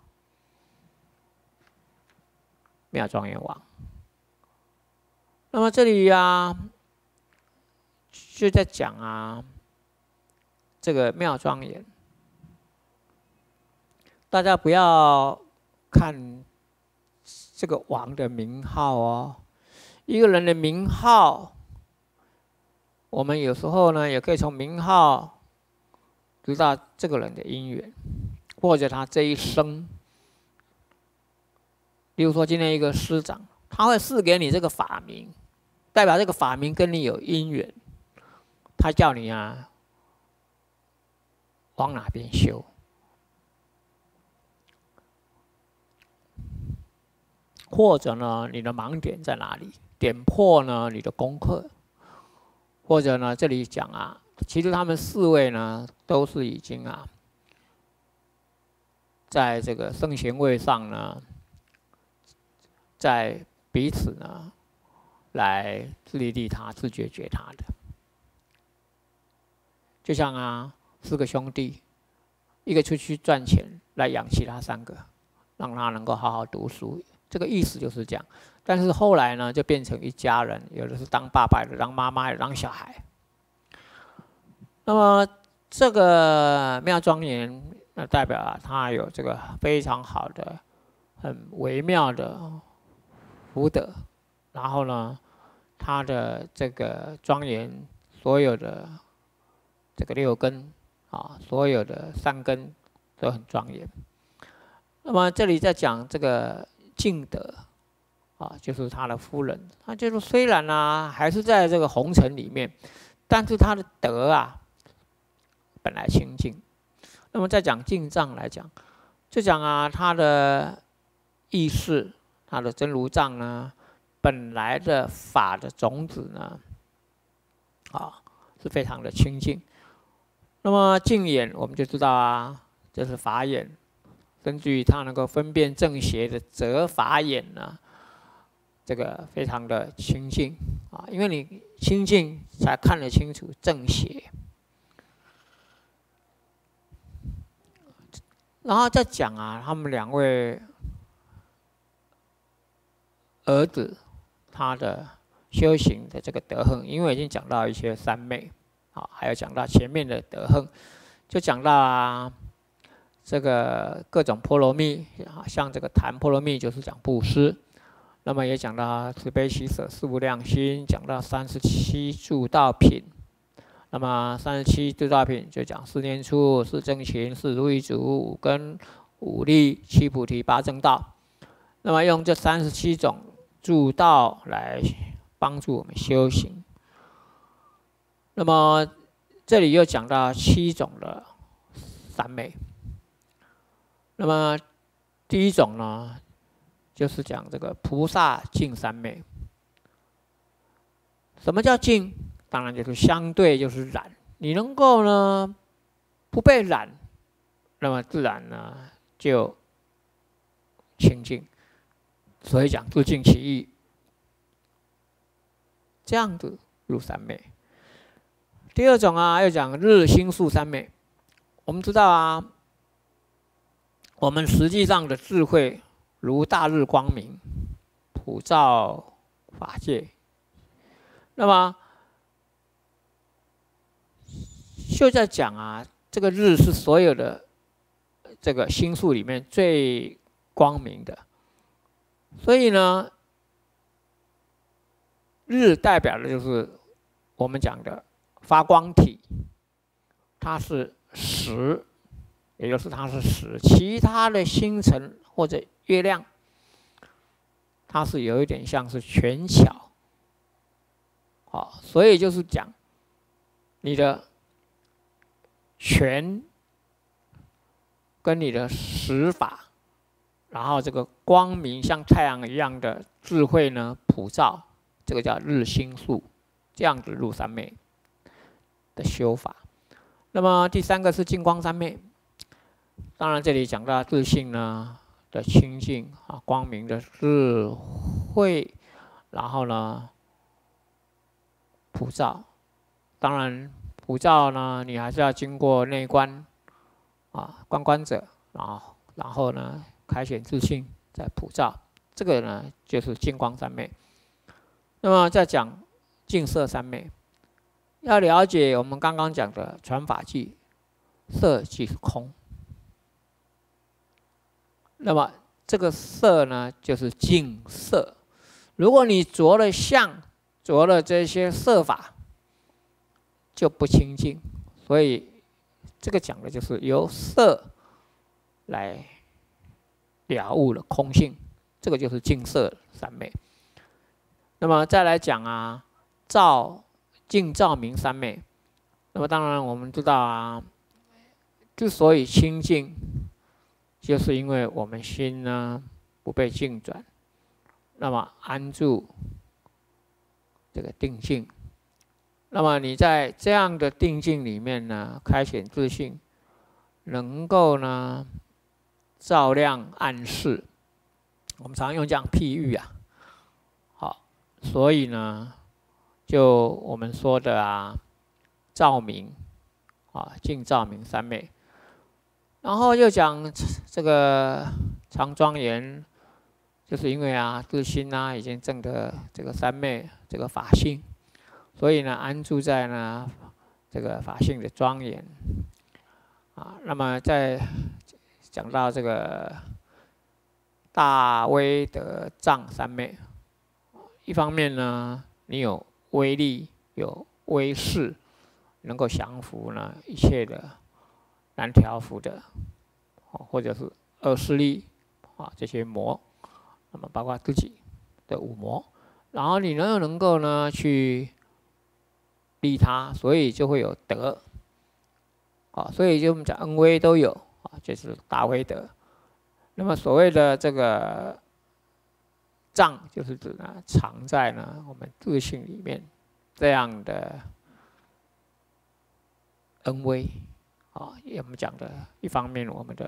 妙庄严王。那么这里啊，就在讲啊，这个妙庄严，大家不要看这个王的名号哦，一个人的名号，我们有时候呢也可以从名号知道这个人的因缘，或者他这一生。例如说，今天一个师长，他会赐给你这个法名，代表这个法名跟你有因缘，他叫你啊往哪边修。或者呢，你的盲点在哪里？点破呢你的功课，或者呢，这里讲啊，其实他们四位呢都是已经啊，在这个圣贤位上呢，在彼此呢来自利利他、自觉觉他的。就像啊，四个兄弟，一个出去赚钱来养其他三个，让他能够好好读书。这个意思就是这样，但是后来呢，就变成一家人，有的是当爸爸，有的当妈妈，有的当小孩。那么这个妙庄严，那代表啊，它有这个非常好的、很微妙的福德，然后呢，它的这个庄严，所有的这个六根啊，所有的三根都很庄严。那么这里在讲这个净德啊，就是他的夫人，他就是虽然啊还是在这个红尘里面，但是他的德啊本来清净。那么再讲净藏来讲，就讲啊他的意识，他的真如藏呢，本来的法的种子呢，啊是非常的清净。那么净眼我们就知道啊，这是法眼。根据他能够分辨正邪的则法眼呢，这个非常的清净啊，因为你清净才看得清楚正邪。然后再讲啊，他们两位儿子他的修行的这个德行，因为已经讲到一些三昧啊，还有讲到前面的德行，就讲到啊。这个各种波罗蜜，像这个檀波罗蜜就是讲布施，那么也讲到慈悲喜舍四无量心，讲到三十七助道品，那么三十七助道品就讲四念处、四正勤、四如意足、五根、五力、七菩提、八正道，那么用这三十七种助道来帮助我们修行。那么这里又讲到七种的三昧。那么第一种呢，就是讲这个菩萨净三昧。什么叫净？当然就是相对就是染。你能够呢不被染，那么自然呢就清净。所以讲自净其意，这样子入三昧。第二种啊，又讲日心数三昧。我们知道啊。我们实际上的智慧如大日光明，普照法界。那么就在讲啊，这个日是所有的这个星宿里面最光明的，所以呢，日代表的就是我们讲的发光体，它是实。也就是它是实，其他的星辰或者月亮，它是有一点像是权巧，好，所以就是讲你的权跟你的实法，然后这个光明像太阳一样的智慧呢普照，这个叫日心数，这样子入三昧的修法。那么第三个是净光三昧。当然，这里讲到自性呢的清净啊，光明的智慧，然后呢普照。当然，普照呢，你还是要经过内观啊，观观者然后然后呢开显自性，再普照，这个呢就是净光三昧。那么再讲净色三昧，要了解我们刚刚讲的传法记，色即是空。那么这个色呢，就是净色。如果你着了相，着了这些色法，就不清净。所以这个讲的就是由色来了悟了空性，这个就是净色三昧。那么再来讲啊，照净照明三昧。那么当然我们知道啊，之所以清净，就是因为我们心呢不被境转，那么安住这个定境。那么你在这样的定境里面呢，开显自性，能够呢照亮暗室。我们常用这样譬喻啊，好，所以呢，就我们说的啊，照明啊，净照明三昧。然后又讲这个常庄严，就是因为啊，自心啊已经证得这个三昧这个法性，所以呢安住在呢这个法性的庄严啊。那么再讲到这个大威德藏三昧，一方面呢你有威力，有威势，能够降服呢一切的难调伏的，或者是恶势力啊这些魔，那么包括自己的五魔，然后你呢又能够呢去利他，所以就会有德，啊，所以就我们讲恩威都有啊，就是大威德。那么所谓的这个藏，就是指呢藏在呢我们自性里面这样的恩威。啊，我们讲的，一方面我们的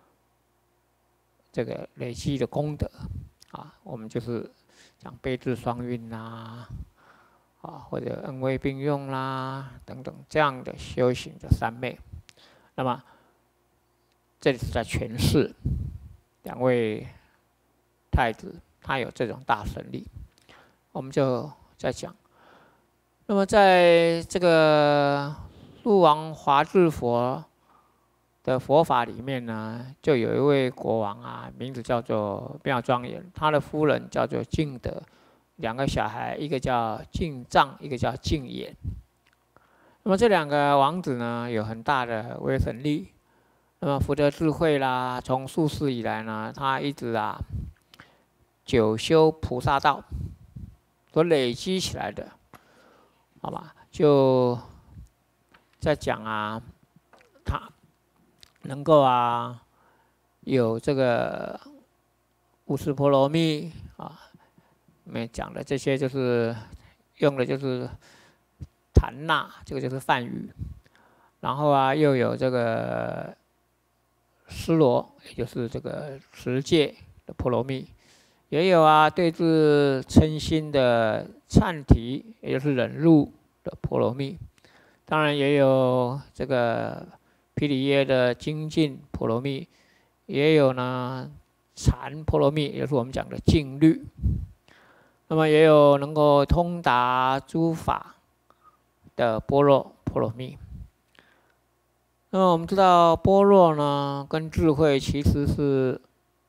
这个累积的功德，啊，我们就是讲悲智双运啦，啊，或者恩威并用啦，等等这样的修行的三昧。那么这里是在诠释两位太子，他有这种大神力，我们就在讲。那么在这个陆王华智佛的佛法里面呢，就有一位国王啊，名字叫做妙庄严，他的夫人叫做净德，两个小孩，一个叫净藏，一个叫净眼。那么这两个王子呢，有很大的威神力。那么福德智慧啦，从数世以来呢，他一直啊久修菩萨道所累积起来的，好吧？就在讲啊，他能够啊有这个五十波罗蜜啊，里面讲的这些就是用的就是檀那，这个就是梵语。然后啊，又有这个尸罗，也就是这个持戒的波罗蜜，也有啊对治嗔心的忏提，也就是忍辱的波罗蜜。当然也有这个毗梨耶的精进波罗蜜，也有呢禅波罗蜜，也就是我们讲的静虑。那么也有能够通达诸法的般若波罗蜜。那么我们知道般若呢跟智慧其实是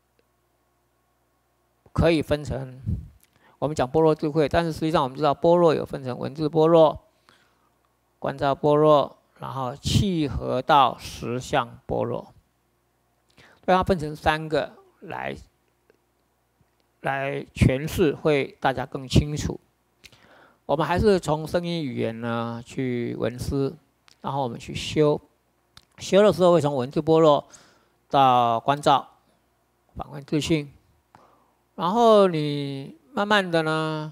可以分成，我们讲般若智慧，但是实际上我们知道般若有分成文字般若、观照般若，然后契合到实相般若，所以它分成三个来来诠释，会大家更清楚。我们还是从声音语言呢去闻思，然后我们去修。修的时候会从文字般若到观照、反观自性，然后你慢慢的呢，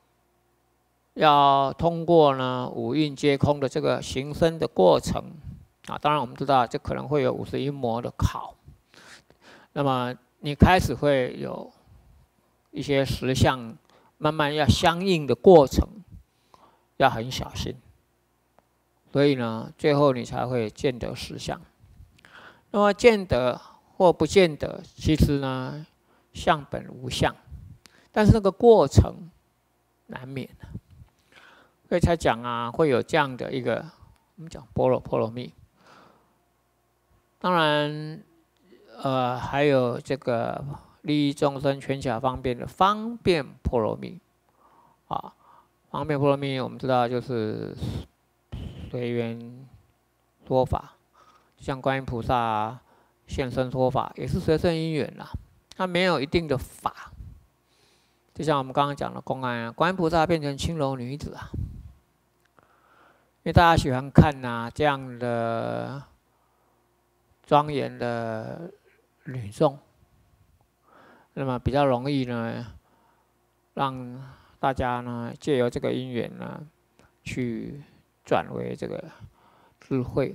要通过呢五蕴皆空的这个行深的过程啊。当然我们知道这可能会有五十一魔的考，那么你开始会有一些实相，慢慢要相应的过程，要很小心。所以呢，最后你才会见得实相。那么见得或不见得，其实呢，相本无相，但是那个过程难免的，所以才讲啊，会有这样的一个我们讲般若波罗蜜。当然，呃，还有这个利益众生、权巧方便的方便波罗蜜啊。方便波罗蜜，我们知道就是随缘说法，就像观音菩萨、啊、现身说法，也是随顺因缘啦。它没有一定的法，就像我们刚刚讲的公案啊，观音菩萨变成青楼女子啊，因为大家喜欢看呐、啊、这样的庄严的女众，那么比较容易呢，让大家呢借由这个因缘呢，去转为这个智慧。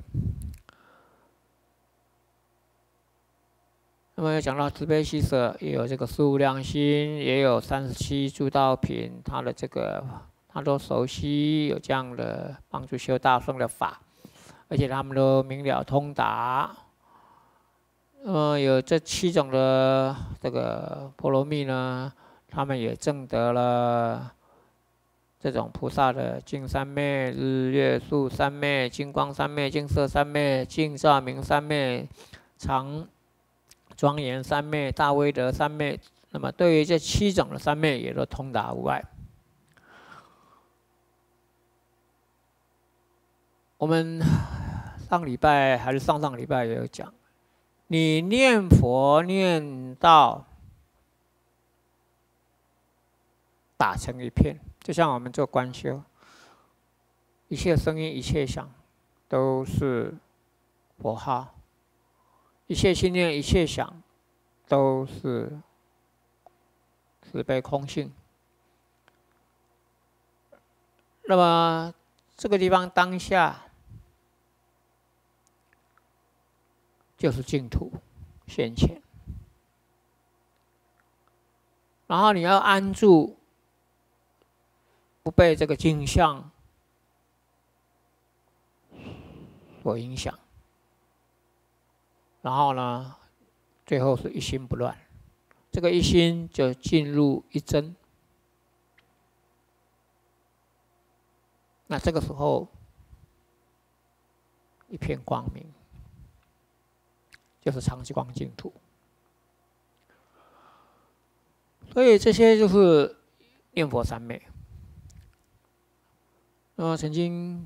那么讲到慈悲喜舍，也有这个十无量心，也有三十七诸道品，它的这个他都熟悉，有这样的帮助修大圣的法，而且他们都明了通达。那么有这七种的这个波罗蜜呢，他们也证得了这种菩萨的净三昧、日月数三昧、金光三昧、净色三昧、净照明三昧、常庄严三昧、大威德三昧。那么对于这七种的三昧，也都通达无碍。我们上礼拜还是上上礼拜也有讲，你念佛念到打成一片，就像我们做观修，一切声音、一切响都是佛号，一切心念、一切想都是慈悲空性。那么这个地方当下就是净土现前，然后你要安住，不被这个镜像所影响，然后呢，最后是一心不乱，这个一心就进入一真。那这个时候一片光明，就是常寂光净土。所以这些就是念佛三昧。那么曾经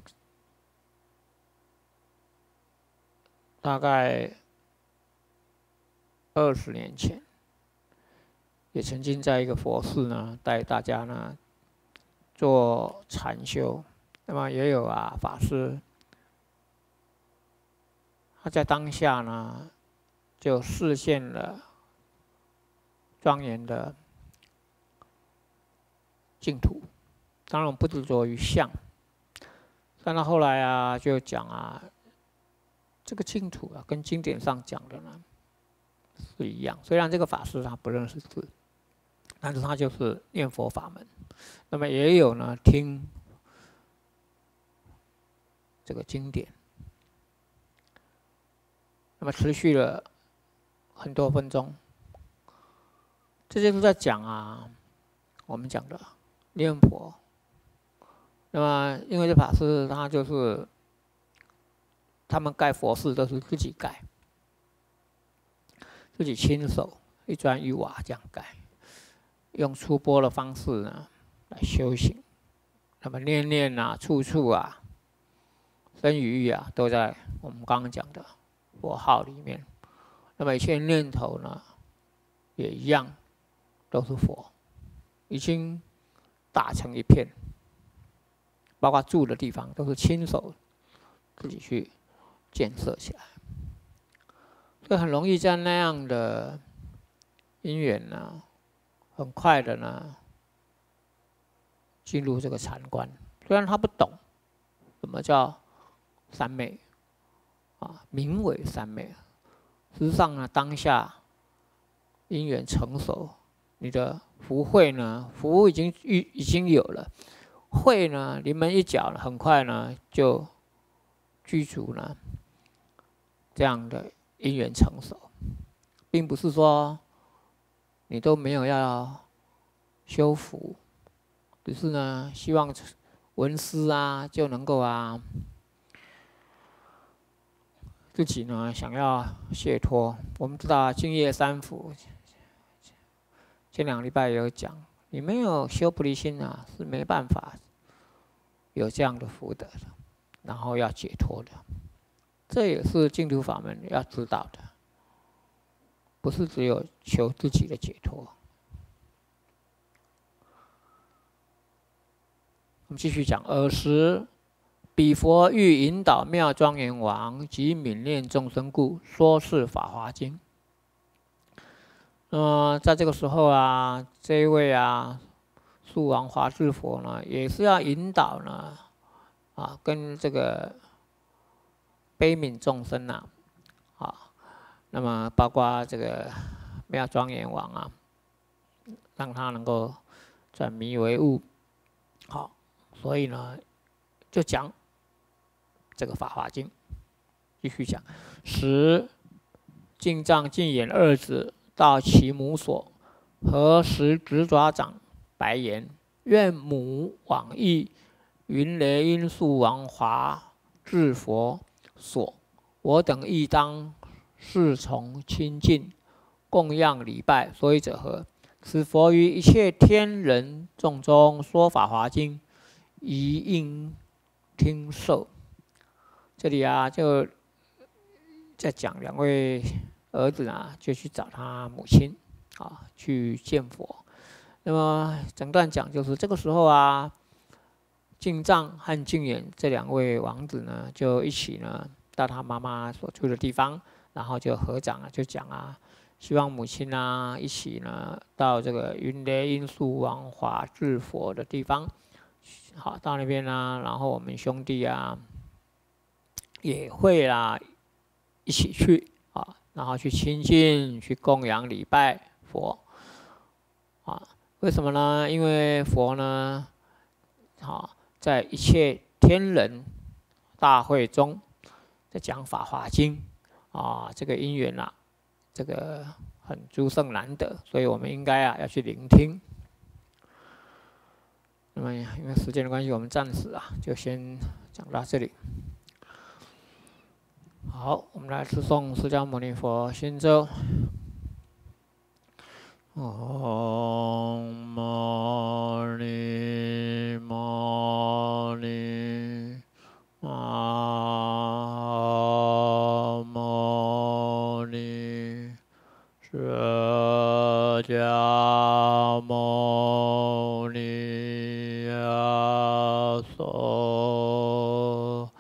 大概二十年前，也曾经在一个佛寺呢，带大家呢做禅修。那么也有啊法师，他在当下呢就示现了庄严的净土。当然我们不执着于相，但到后来啊就讲啊，这个净土啊跟经典上讲的呢是一样。虽然这个法师他不认识字，但是他就是念佛法门。那么也有呢听这个经典，那么持续了很多分钟。这就是在讲啊，我们讲的念佛。那么因为这法师他就是他们盖佛寺都是自己盖，自己亲手一砖一瓦这样盖，用出钵的方式呢来修行。那么念念啊，处处啊，身语意啊，都在我们刚刚讲的佛号里面。那么一切念头呢，也一样，都是佛，已经打成一片。包括住的地方都是亲手自己去建设起来，所以很容易在那样的因缘呢，很快的呢进入这个禅观。虽然他不懂什么叫三昧啊，名为三昧，实际上呢，当下因缘成熟，你的福慧呢，福已经已经有了。慧呢，临门一脚呢，很快呢就具足呢这样的因缘成熟。 并不是说你都没有要修福，只是呢，希望闻思啊就能够啊，自己呢想要解脱。我们知道净业三福，前两个礼拜也有讲，你没有修菩提心啊，是没办法有这样的福德的，然后要解脱的。这也是净土法门要知道的，不是只有求自己的解脱。我们继续讲，尔时彼佛欲引导妙庄严王及悯念众生故，说是《法华经》。那么在这个时候啊，这一位啊，树王华智佛呢，也是要引导呢，啊，跟这个悲悯众生呐、啊，啊，那么包括这个妙庄严王啊，让他能够转迷为悟，好。所以呢，就讲这个《法华经》，继续讲。时净藏净眼二子到其母所，何时执爪掌白言：愿母往诣云雷音树王华智佛所，我等亦当侍从亲近，供养礼拜。所以者何？此佛于一切天人众中说《法华经》。一应听受。这里啊，就在讲两位儿子啊，就去找他母亲啊，去见佛。那么整段讲就是这个时候啊，净藏和净眼这两位王子呢，就一起呢到他妈妈所住的地方，然后就合掌啊，就讲啊，希望母亲啊一起呢到这个云雷音树王华智佛的地方。好，到那边呢，然后我们兄弟啊也会啦，一起去啊，然后去亲近、去供养、礼拜佛啊。为什么呢？因为佛呢，啊，在一切天人大会中，在讲《法华经》啊，这个因缘啊，这个很殊胜难得，所以我们应该啊要去聆听。那么，因为时间的关系，我们暂时啊就先讲到这里。好，我们来持诵释迦牟尼佛心咒。唵嘛呢嘛呢嘛嘛呢，释迦牟尼呀娑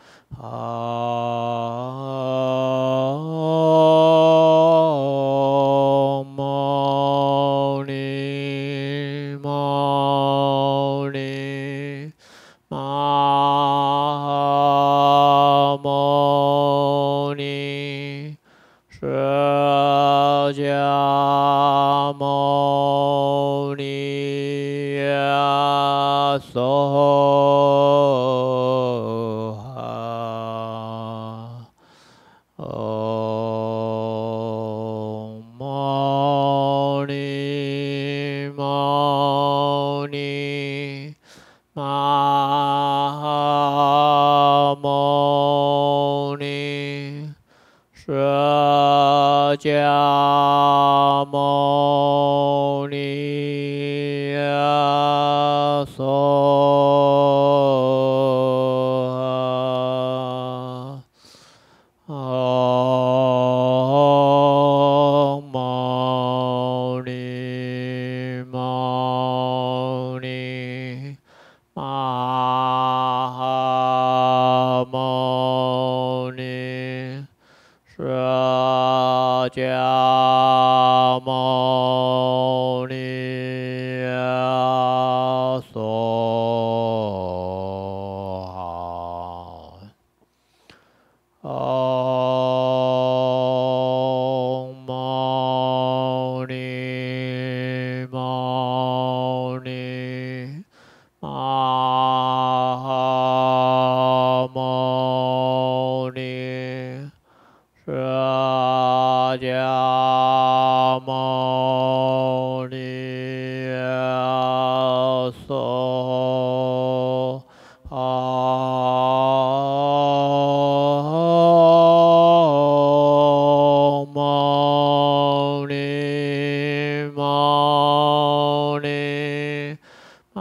牟尼牟尼玛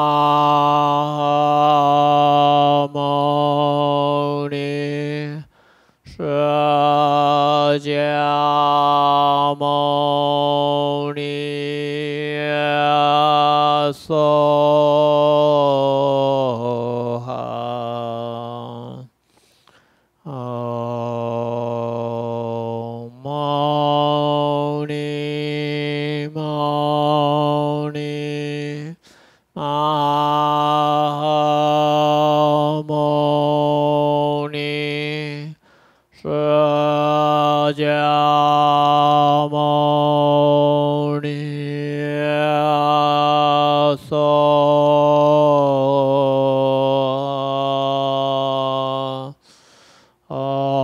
哈牟尼释迦牟尼娑哈。唵牟尼牟尼玛哈牟尼释迦牟尼娑哈。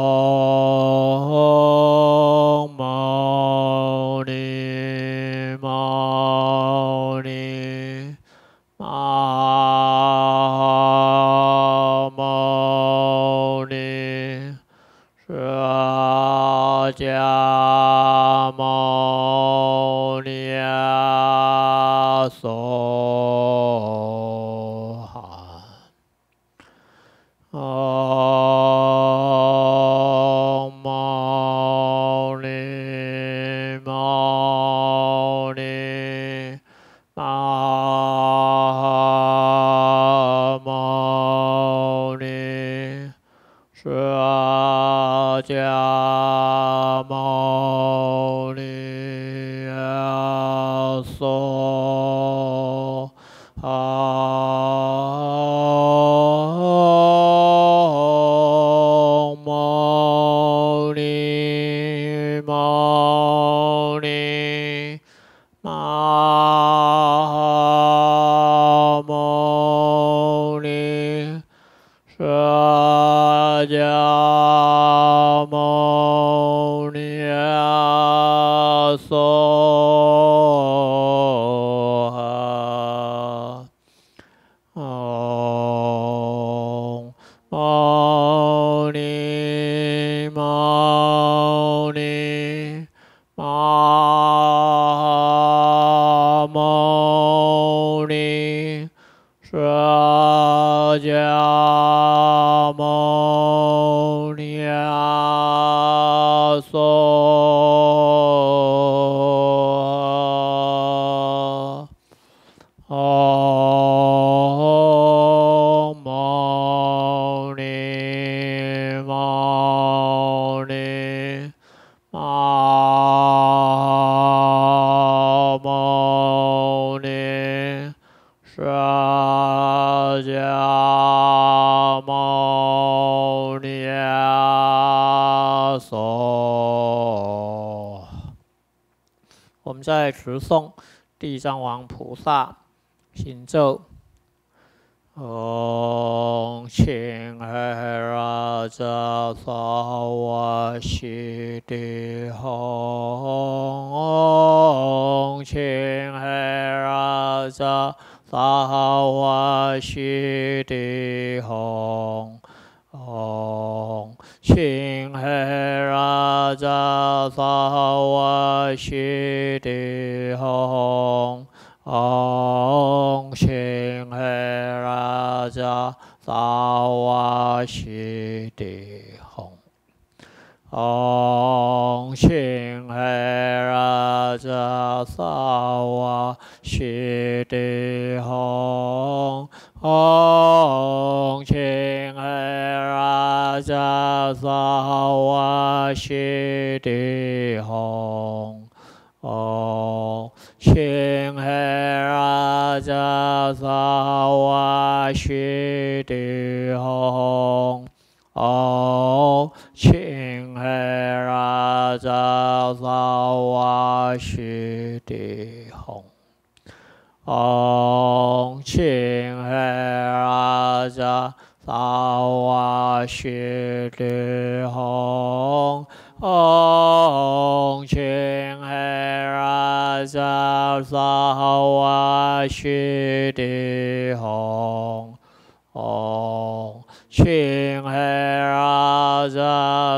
唵牟尼牟尼玛哈牟尼释迦牟尼娑哈。唵牟尼牟尼玛哈牟尼释迦牟尼娑哈。牟尼牟尼玛哈牟尼释迦牟尼娑哈。唵牟尼牟尼玛哈牟尼释迦牟尼娑哈。唵牟尼牟尼玛哈牟尼释迦牟尼娑。我们在持诵地藏王菩萨行咒。唵请黑拉扎萨瓦西地吽。唵请黑拉扎萨瓦西地吽。唵请黑拉扎萨瓦西地吽。唵请黑拉扎萨瓦西地吽。唵请黑拉扎萨瓦西地吽。唵请黑拉扎萨瓦西地吽。唵请黑拉扎萨瓦西地吽。唵请黑拉扎萨瓦西地吽。唵请黑拉扎萨瓦西地吽。唵请黑拉扎萨瓦西地吽。唵请黑拉扎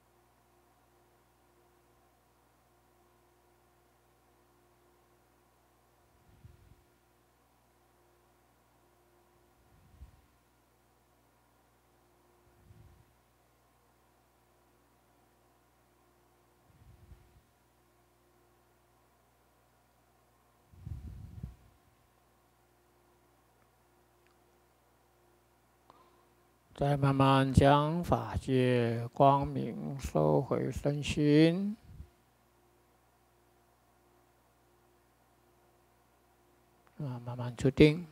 再慢慢将法界光明收回身心。啊，慢慢出定。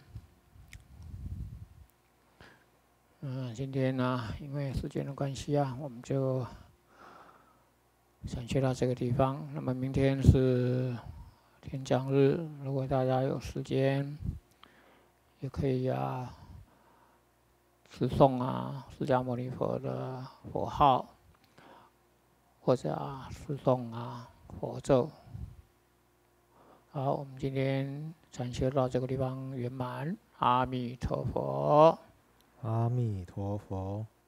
嗯，今天呢，因为时间的关系啊，我们就先去到这个地方。那么明天是天降日，如果大家有时间，也可以啊，持诵啊释迦牟尼佛的佛号，或者啊持诵啊佛咒。好，我们今天禅修到这个地方圆满。阿弥陀佛。 阿弥陀佛。